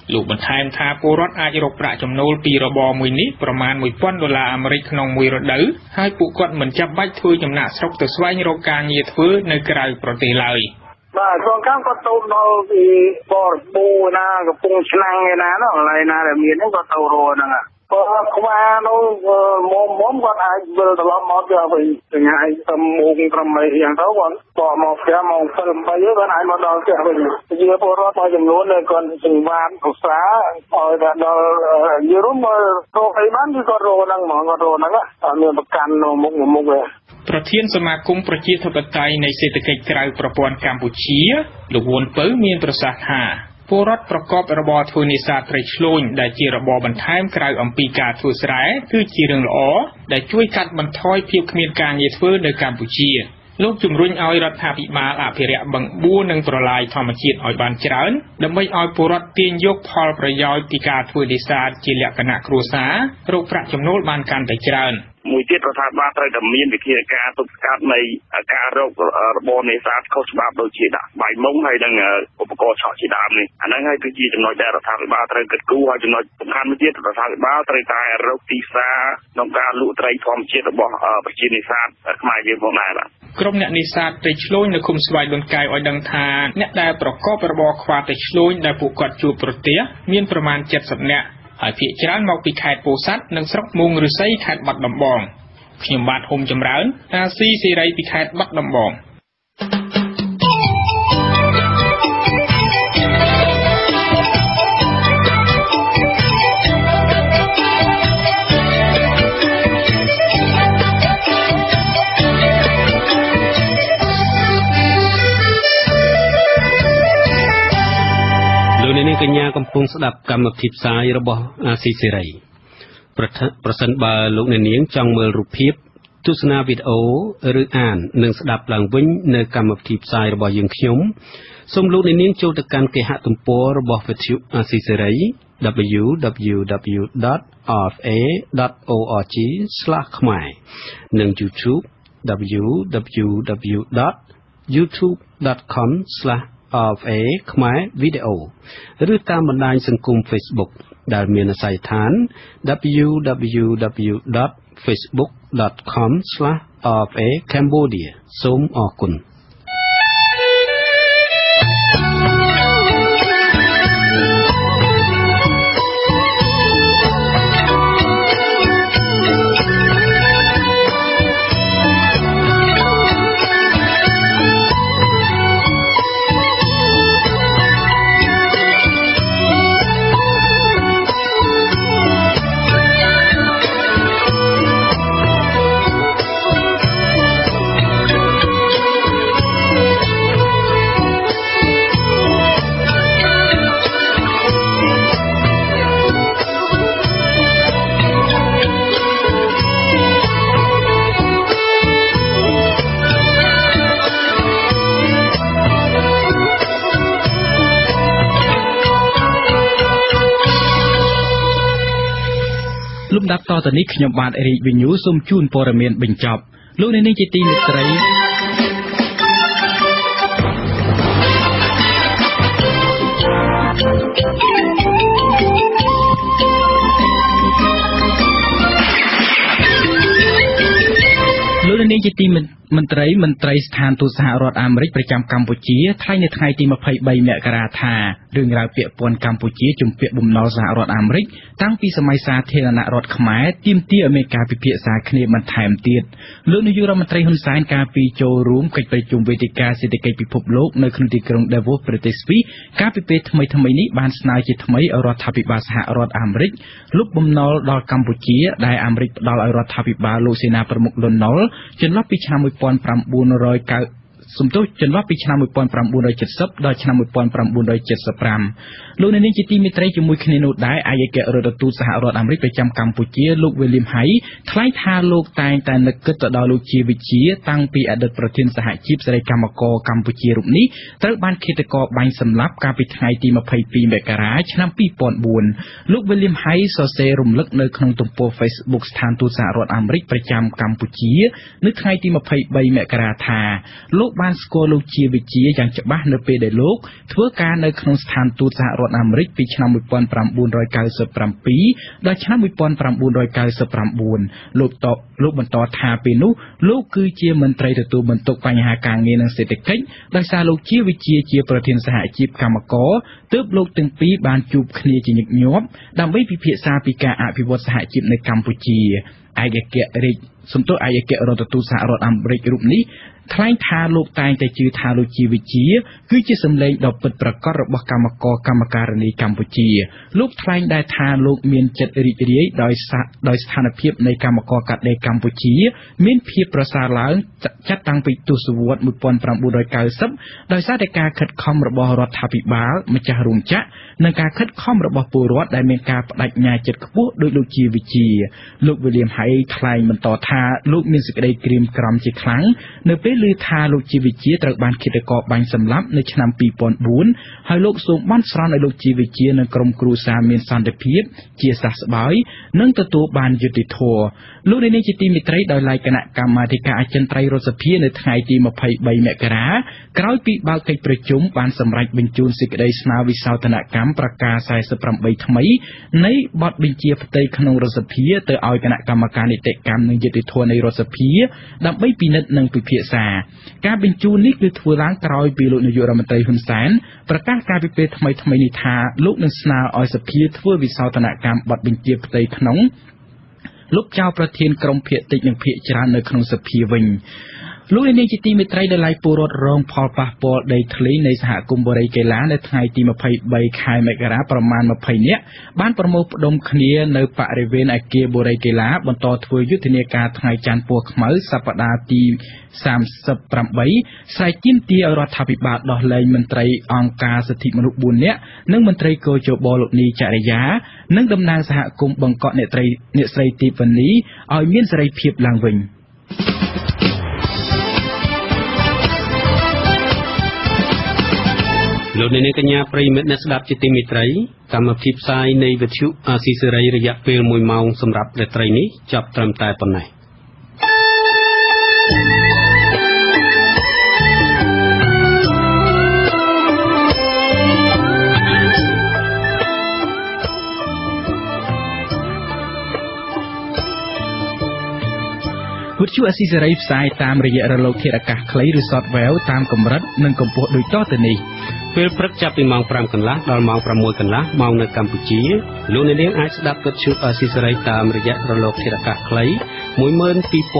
លោកបន្ថែមថាពលរដ្ឋអាចរកប្រាក់ចំណូលពីរបរមួយនេះប្រមាណមួយពាន់ដុល្លារអាមេរិកក្នុងមួយរដូវហើយពួកគាត់មិនចាំបាច់ធ្វើចំណាកស្រុកទៅស្វែងរកការងារធ្វើនៅក្រៅប្រទេសឡើយបាទក្រុមកម្មគាត់ទៅដល់ពីបរិបូរណាកំពង់ឆ្នាំងឯណានោះកន្លែងណាដែលមានហ្នឹងគាត់ទៅរកហ្នឹងគាត់ខ្វានោះមុំមុំគាត់អាចវិលត្រឡប់មកទៅវិញថ្ងៃទៅមុខត្រឹមអីយ៉ាងទៅគាត់តមកផ្ទះមកសិលបីគាត់អាចមកដល់ផ្ទះវិញជាពលរដ្ឋមួយចំនួនដែលគាត់ចង្វាតឧស្សាហ៍ឲ្យដល់យូរមករកអីបានគឺគាត់រកហ្នឹងហ្មងគាត់រកហ្នឹងអត់មានប្រកាន់នៅមុខមុខទេប្រធានសមាគមប្រជាធិបតេយ្យនៃសេដ្ឋកិច្ចក្រៅប្រព័ន្ធកម្ពុជាលោកវ៉ុនពៅមានប្រសាសន៍ថាពលរដ្ឋប្រកបរបរធ្វើនេសាទត្រីឆ្លូញដែលជារបរបន្ថែមក្រៅអំពីការធ្វើស្រែគឺជារឿងល្អដែលជួយកាត់បន្ថយភាពគ្មានការងារធ្វើនៅកម្ពុជាលោកជំរុញឲ្យរដ្ឋាភិបាលអភិរក្សបឹងបួរនិងប្រឡាយធម្មជាតិឲ្យបានច្រើនដើម្បីឲ្យពលរដ្ឋទាញយកផលប្រយោជន៍ពីការធ្វើនេសាទជាលក្ខណៈគ្រួសាររកប្រាក់ចំណូលបានកាន់តែច្រើនមួយទៀតរដ្ឋាភិបាលត្រូវតែមានវិធានការទប់ស្កាត់នៃការរករបរនេសាទខុសច្បាប់ដូចជាដាក់បាយមុងហើយនិងឧបករណ៍ឆក់ជាដើមនេះអាហ្នឹងហើយគឺជាចំណុចដែលរដ្ឋាភិបាលត្រូវគិតគូរហើយចំណុចសំខាន់មួយទៀតរដ្ឋាភិបាលត្រូវតែរកទីផ្សារក្នុងការលក់ត្រីធម្មជាតិរបស់ប្រជានេសាទខ្មែរយើងផងដែរបាទក្រុមអ្នកនេសាទត្រីឆ្លូញនៅឃុំស្វាយលន់កែវឲ្យដឹងថាអ្នកដែលប្រកបរបរខ្វាត្រីឆ្លូញដែលពួកគាត់ជួបប្រទះមានប្រមាណเจ็ดสิบនាក់ហើយភាគច្រើនមកពីខេត្តពោធិ៍សាត់និងស្រុកមុងឫស្សីខេត្តបាត់ដំបងខ្ញុំបាទហុំចម្រើនអាស៊ីសេរីពីខេត្តបាត់ដំបងលោកនាងកញ្ញាកំពុងស្ដាប់កម្មវិធីផ្សាយរបស់អាស៊ីសេរីប្រសិនបើលោកអ្នកនាងចង់មើលរូបភាពទស្សនាវីដេអូឬអាននិងស្ដាប់ឡើងវិញនៅកម្មវិធីផ្សាយរបស់យើងខ្ញុំសូមលោកអ្នកនាងចូលទៅកាន់គេហទំព័ររបស់វិទ្យុអាស៊ីសេរី double-u double-u double-u dot r f a dot org slash khmer និង YouTube double-u double-u double-u dot youtube dot com slash r f a khmer video ឬតាមបណ្ដាញសង្គម Facebook ដែលមានអាស័យដ្ឋាន double-u double-u double-u dot facebook dot com slash r f a cambodia សូមអរគុណលំដាប់តទៅនេះខ្ញុំបាទរីកវិញ្ញូសូមជូនព័ត៌មានបញ្ចប់លោកអ្នកនាងជាទីមេត្រីលោកអ្នកនាងជាទីមន្ត្រីមន្ត្រីស្ថានទូតសហរដ្ឋអាមេរិកប្រចាំកម្ពុជាថ្លែងនៅថ្ងៃទីម្ភៃបីមករាថារឿងរ៉ាវពាក់ព័ន្ធកម្ពុជាជំពាក់បំណុលសហរដ្ឋអាមេរិកតាំងពីសម័យសាធារណរដ្ឋខ្មែរទាមទារឲ្យមានការពិភាក្សាគ្នាបន្ថែមទៀតលោកនាយករដ្ឋមន្ត្រីហ៊ុនសែនកាលពីចូលរួមកិច្ចប្រជុំវេទិកាសេដ្ឋកិច្ចពិភពលោកនៅក្នុងទីក្រុង Davos ប្រទេសស្វីសកាលពីពេលថ្មីថ្មីនេះបានស្នើជាថ្មីឲ្យរដ្ឋាភិបាលសហរដ្ឋអាមេរិកលុបបំណុលដល់កម្ពុជាដែលអាមេរិកផ្ដល់ឲ្យរដ្ឋាភិបាលលោកសេនាប្រមុខលន់នល់ចន្លោះពីឆ្នាំmột nghìn chín trăm chín mươiសំទោសចន្លោះពីឆ្នាំmột nghìn chín trăm bảy mươiដល់ឆ្នាំmột nghìn chín trăm bảy mươi lămលោកអ្នកនាងជាទីមេត្រីជាមួយគ្នានោះដែរឯកអគ្គរដ្ឋទូតសហរដ្ឋអាមេរិកប្រចាំកម្ពុជាលោក William Hay ថ្លែងថាលោកតែងតែនឹកគិតទៅដល់លោកជាវិជាតាំងពីអតីតប្រធានសហជីពសេរីកម្មករកម្ពុជារូបនេះត្រូវបានឃាតករបាញ់សម្លាប់កាលពីថ្ងៃទីម្ភៃពីរមករាឆ្នាំពីរពាន់បួនលោក William Hay សរសេររំលឹកនៅក្នុងទំព័រ Facebook ស្ថានទូតសហរដ្ឋអាមេរិកប្រចាំកម្ពុជានៅថ្ងៃទីម្ភៃបីមករាថាលោកបានស្គាល់លោកជាវិជាយ៉ាងច្បាស់នៅពេលដែលលោកធ្វើការនៅក្នុងស្ថានទូតសហរដ្ឋអាមេរិកពីឆ្នាំmột nghìn chín trăm chín mươi bảyដល់ឆ្នាំmột nghìn chín trăm chín mươi chínលោកតបលោកបន្តថាពេលនោះលោកគឺជាមន្ត្រីទទួលបន្ទុកបញ្ហាការងារនិងសេដ្ឋកិច្ចដោយសារលោកជាវិជាជាប្រធានសហជីពកម្មករទើបលោកទាំងពីរបានជួបគ្នាជាញឹកញាប់ដើម្បីពិភាក្សាពីការអភិវឌ្ឍសហជីពនៅកម្ពុជាឯកអគ្គរដ្ឋសំទោសឯកអគ្គរដ្ឋទូតសហរដ្ឋអាមេរិករូបនេះថ្លែងថាលោកតែងតែជឿថាលោកជាវិជាគឺជាសម្លេងដ៏ពិតប្រាកដរបស់កម្មករកម្មការិនីកម្ពុជាលោកថ្លែងដែរថាលោកមានចិត្តរីករាយដោយដោយស្ថានភាពនៃកម្មករកាត់ដេរកម្ពុជាមានភាពប្រសើរឡើងចាត់តាំងពីទសវត្សរ៍một nghìn chín trăm chín mươiដោយសារតែការខិតខំរបស់រដ្ឋាភិបាលម្ចាស់រោងចក្រនិងការខិតខំរបស់ពលរដ្ឋដែលមានការបដិញ្ញាចិត្តខ្ពស់ដោយលោកជាវិជាលោក William Hay ថ្លែងបន្តថាលោកមានសេចក្តីក្រៀមក្រំជាខ្លាំងនៅពេលឮថាលោកជាវិជាត្រូវបានឃាតករបាញ់សម្លាប់នៅឆ្នាំtwo thousand fourហើយលោកសូមបន់ស្រន់ឲ្យលោកជាវិជានិងក្រុមគ្រួសារមានសន្តិភាពជាសះស្បើយនិងទទួលបានយុត្តិធម៌លោកនាងជាទីមេត្រីដោយឡែកគណៈកម្មាធិការអចិន្ត្រៃយ៍រដ្ឋសភានៅថ្ងៃទីtwenty-threeមករាក្រោយពីបើកកិច្ចប្រជុំបានសម្រេចបញ្ជូនសេចក្តីស្នើវិសោធនកម្មប្រការforty-eightថ្មីនៃបទបញ្ជាផ្ទៃក្នុងរដ្ឋសភាទៅឲ្យគណៈកម្មការនីតិកម្មនិងយុត្តិធម៌នៃរដ្ឋសភាដើម្បីពិនិត្យនិងពិភាក្សាការបញ្ជូននេះគឺធ្វើឡើងក្រោយពីលោកនាយករដ្ឋមន្ត្រីហ៊ុនសែនប្រកាសការពិពេលថ្មីថ្មីនេះថាលោកនឹងស្នើឲ្យសភាធ្វើវិសោធនកម្មបទបញ្ជាផ្ទៃក្នុងលោកចៅប្រធានក្រុមភាគតិចនិងភាគច្រើននៅក្នុងសភាវិញលោកនាងជាទីមេត្រីដែលឡាយពលរដ្ឋរងផលប៉ះពាល់ដីធ្លីនៃសហគមន៍បូរីកេឡានៅថ្ងៃទីtwenty-threeខែមករាប្រមាណtwentyនាក់បានប្រមូលផ្ដុំគ្នានៅបរិវេណអគារបូរីកេឡាបន្តធ្វើយុទ្ធនាការថ្ងៃច័ន្ទពណ៌ខ្មៅសប្តាហ៍ទីthirty-eightស្រែកទាមទារឲ្យរដ្ឋាភិបាលដោះលែងមន្ត្រីអង្គការសិទ្ធិមនុស្សfourនាក់និងមន្ត្រីកោជបលោកនីចរិយានិងតំណាងសហគមន៍បង្កក់អ្នកត្រីអ្នកស្រីទីវនីឲ្យមានសេរីភាពឡើងវិញលោកអ្នកនាងកញ្ញាប្រិយមិត្តអ្នកស្ដាប់ជាទីមេត្រីកម្មវិធីផ្សាយនៃវិទ្យុអាស៊ីសេរីរយៈពេលoneម៉ោងសម្រាប់រាត្រីនេះចាប់ត្រឹមតែប៉ុណ្ណេះវិទ្យុអាស៊ីសេរីផ្សាយតាមរយៈរលកធាតុអាកាសខ្លីឬ Software តាមកម្រិតនិងកម្ពស់ដូចតទៅនេះពេលព្រឹកចាប់ពីម៉ោងfiveកន្លះដល់ម៉ោងsixកន្លះម៉ោងនៅកម្ពុជាលោកអ្នកនាងអាចស្ដាប់វិទ្យុអាស៊ីសេរីតាមរយៈរលកធាតុអាកាសខ្លីone two one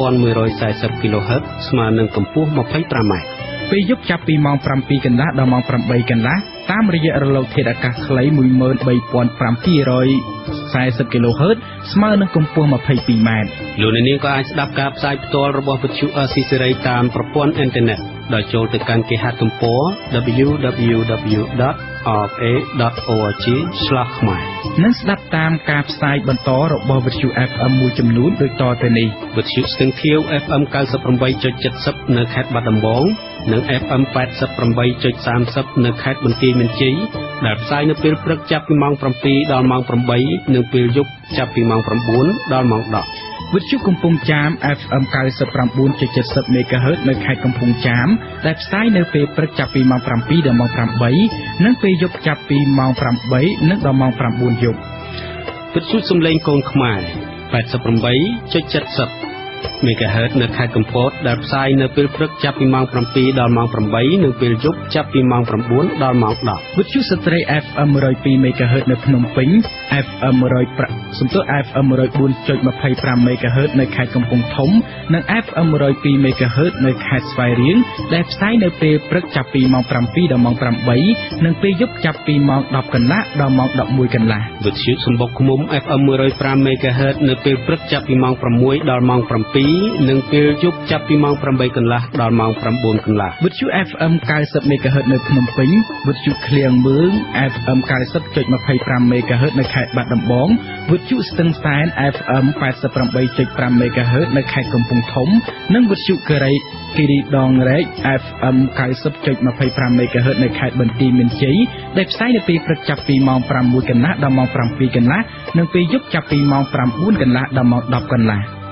four zero គីឡូហឺតស្មើនឹងកម្ពស់twenty-fiveម៉ែត្រពេលយប់ចាប់ពីម៉ោងsevenកន្លះដល់ម៉ោងeightកន្លះតាមរយៈរលកធាតុអាកាសខ្លីone three five two zeroគីឡូហឺតស្មើនឹងកម្ពស់twenty-twoម៉ែត្រលោកអ្នកនាងក៏អាចស្ដាប់ការផ្សាយផ្ទាល់របស់វិទ្យុអាស៊ីសេរីតាមប្រព័ន្ធអ៊ីនធឺណិតដោយចូលទៅកាន់គេហទំព័រ w w w dot r f a dot org slash khmer និងស្ដាប់តាមការផ្សាយបន្តរបស់វិទ្យុ F M មួយចំនួនដូចតទៅនេះវិទ្យុស្ទឹងខៀវ F M ninety-eight point seven នៅខេត្តបាត់ដំបងនិង F M eighty-eight point thirty នៅខេត្តបន្ទាយមានជ័យដែលផ្សាយនៅពេលព្រឹកចាប់ពីម៉ោងsevenដល់ម៉ោងeightនិងពេលយប់ចាប់ពីម៉ោងnineដល់ម៉ោងtenវិទ្យុកំពង់ចាម F M ninety-nine point seven មេហ្គាហឺតនៅខេត្តកំពង់ចាមដែលផ្សាយនៅពេលព្រឹកចាប់ពីម៉ោងsevenដល់ម៉ោងeightនិងពេលយប់ចាប់ពីម៉ោងeightនិងដល់ម៉ោងnineយប់វិទ្យុសំឡេងកូនខ្មែរeighty-eight point sevenមេហ្គាហឺតនៅខេត្តកំពតដែលផ្សាយនៅពេលព្រឹកចាប់ពីម៉ោងsevenដល់ម៉ោងeightនិងពេលយប់ចាប់ពីម៉ោងnineដល់ម៉ោងtenវិទ្យុស្ត្រី F M one oh twoមេហ្គាហឺតនៅភ្នំពេញ F M one oh fiveសំទោស F M one oh four point twenty-fiveមេហ្គាហឺតនៅខេត្តកំពង់ធំនិង F M one oh twoមេហ្គាហឺតនៅខេត្តស្វាយរៀងដែលផ្សាយនៅពេលព្រឹកចាប់ពីម៉ោងsevenដល់ម៉ោងeightនិងពេលយប់ចាប់ពីម៉ោងtenកន្លះដល់ម៉ោងelevenកន្លះវិទ្យុសំបុកឃ្មុំ F M one oh fiveមេហ្គាហឺតនៅពេលព្រឹកចាប់ពីម៉ោងsixដល់ម៉ោងsevenនិងពេលយប់ចាប់ពីម៉ោងeightកន្លះដល់ម៉ោងnineកន្លះវិទ្យុ F M ninetyមេហ្គាហឺតនៅភ្នំពេញវិទ្យុឃ្លៀងមឿង F M ninety point twenty-fiveមេហ្គាហឺតនៅខេត្តបាត់ដំបងវិទ្យុស្ទឹងសែន F M eighty-eight point fiveមេហ្គាហឺតនៅខេត្តកំពង់ធំនិងវិទ្យុកេរីគិរីដងរែក F M ninety point twenty-fiveមេហ្គាហឺតនៅខេត្តបន្ទាយមានជ័យដែលផ្សាយនៅពេលព្រឹកចាប់ពីម៉ោងsixកន្លះដល់ម៉ោងsevenកន្លះនិងពេលយប់ចាប់ពីម៉ោងnineកន្លះដល់ម៉ោងtenកន្លះ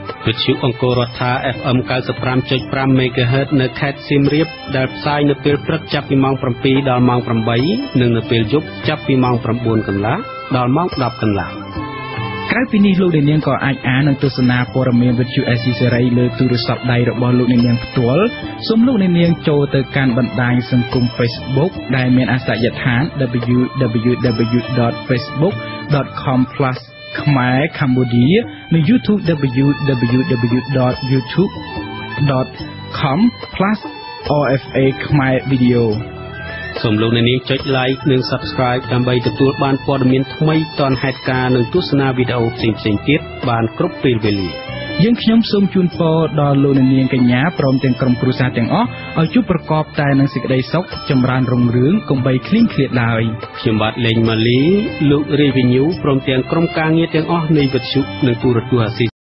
វិទ្យុអង្គររដ្ឋា เอฟ เอ็ม เก้าสิบห้าจุดห้า MHz នៅខេត្តសៀមរាបដែលផ្សាយនៅពេលព្រឹកចាប់ពីម៉ោងเจ็ดដល់ម៉ោងแปดនិងនៅពេលយប់ចាប់ពីម៉ោង9កន្លះដល់ម៉ោងដប់កន្លះក្រៅពីនេះលោកអ្នកនាងក៏អាចអាននិងទស្សនាព័ត៌មានវិទ្យុអេស៊ីសេរីលើទូរស័ព្ទដៃរបស់លោកអ្នកនាងផ្ទាល់សូមលោកអ្នកនាងចូលទៅកាន់បណ្ដាញសង្គម Facebook ដែលមានអាសយដ្ឋាន double-u double-u double-u ដត facebook ដត com ស្លាស Khmer Cambodia និង YouTube double-u double-u double-u ដត youtube ដត com ស្លាស អារ เอฟ เอ Khmer Video សូមលោកអ្នកនាងចុច like និង subscribe ដើម្បីទទួលបានព័ត៌មានថ្មីទាន់ហេតុការណ៍និងទស្សនាវីដេអូផ្សេងៗទៀតបានគ្រប់ពេលវេលាយើងខ្ញុំសូមជូនពរដល់លោកអ្នកនាងកញ្ញាព្រមទាំងក្រុមគ្រួសារទាំងអស់ឲ្យជួបប្រកបតែនឹងសេចក្តីសុខចម្រើនរុងរឿងកុំបីឃ្លៀងឃ្លាតឡើយខ្ញុំបាទលេងម៉ាលីលោក Revenue ព្រមទាំងក្រុមការងារទាំងអស់នៃវិទ្យុនិងទូរទស្សន៍អាស៊ី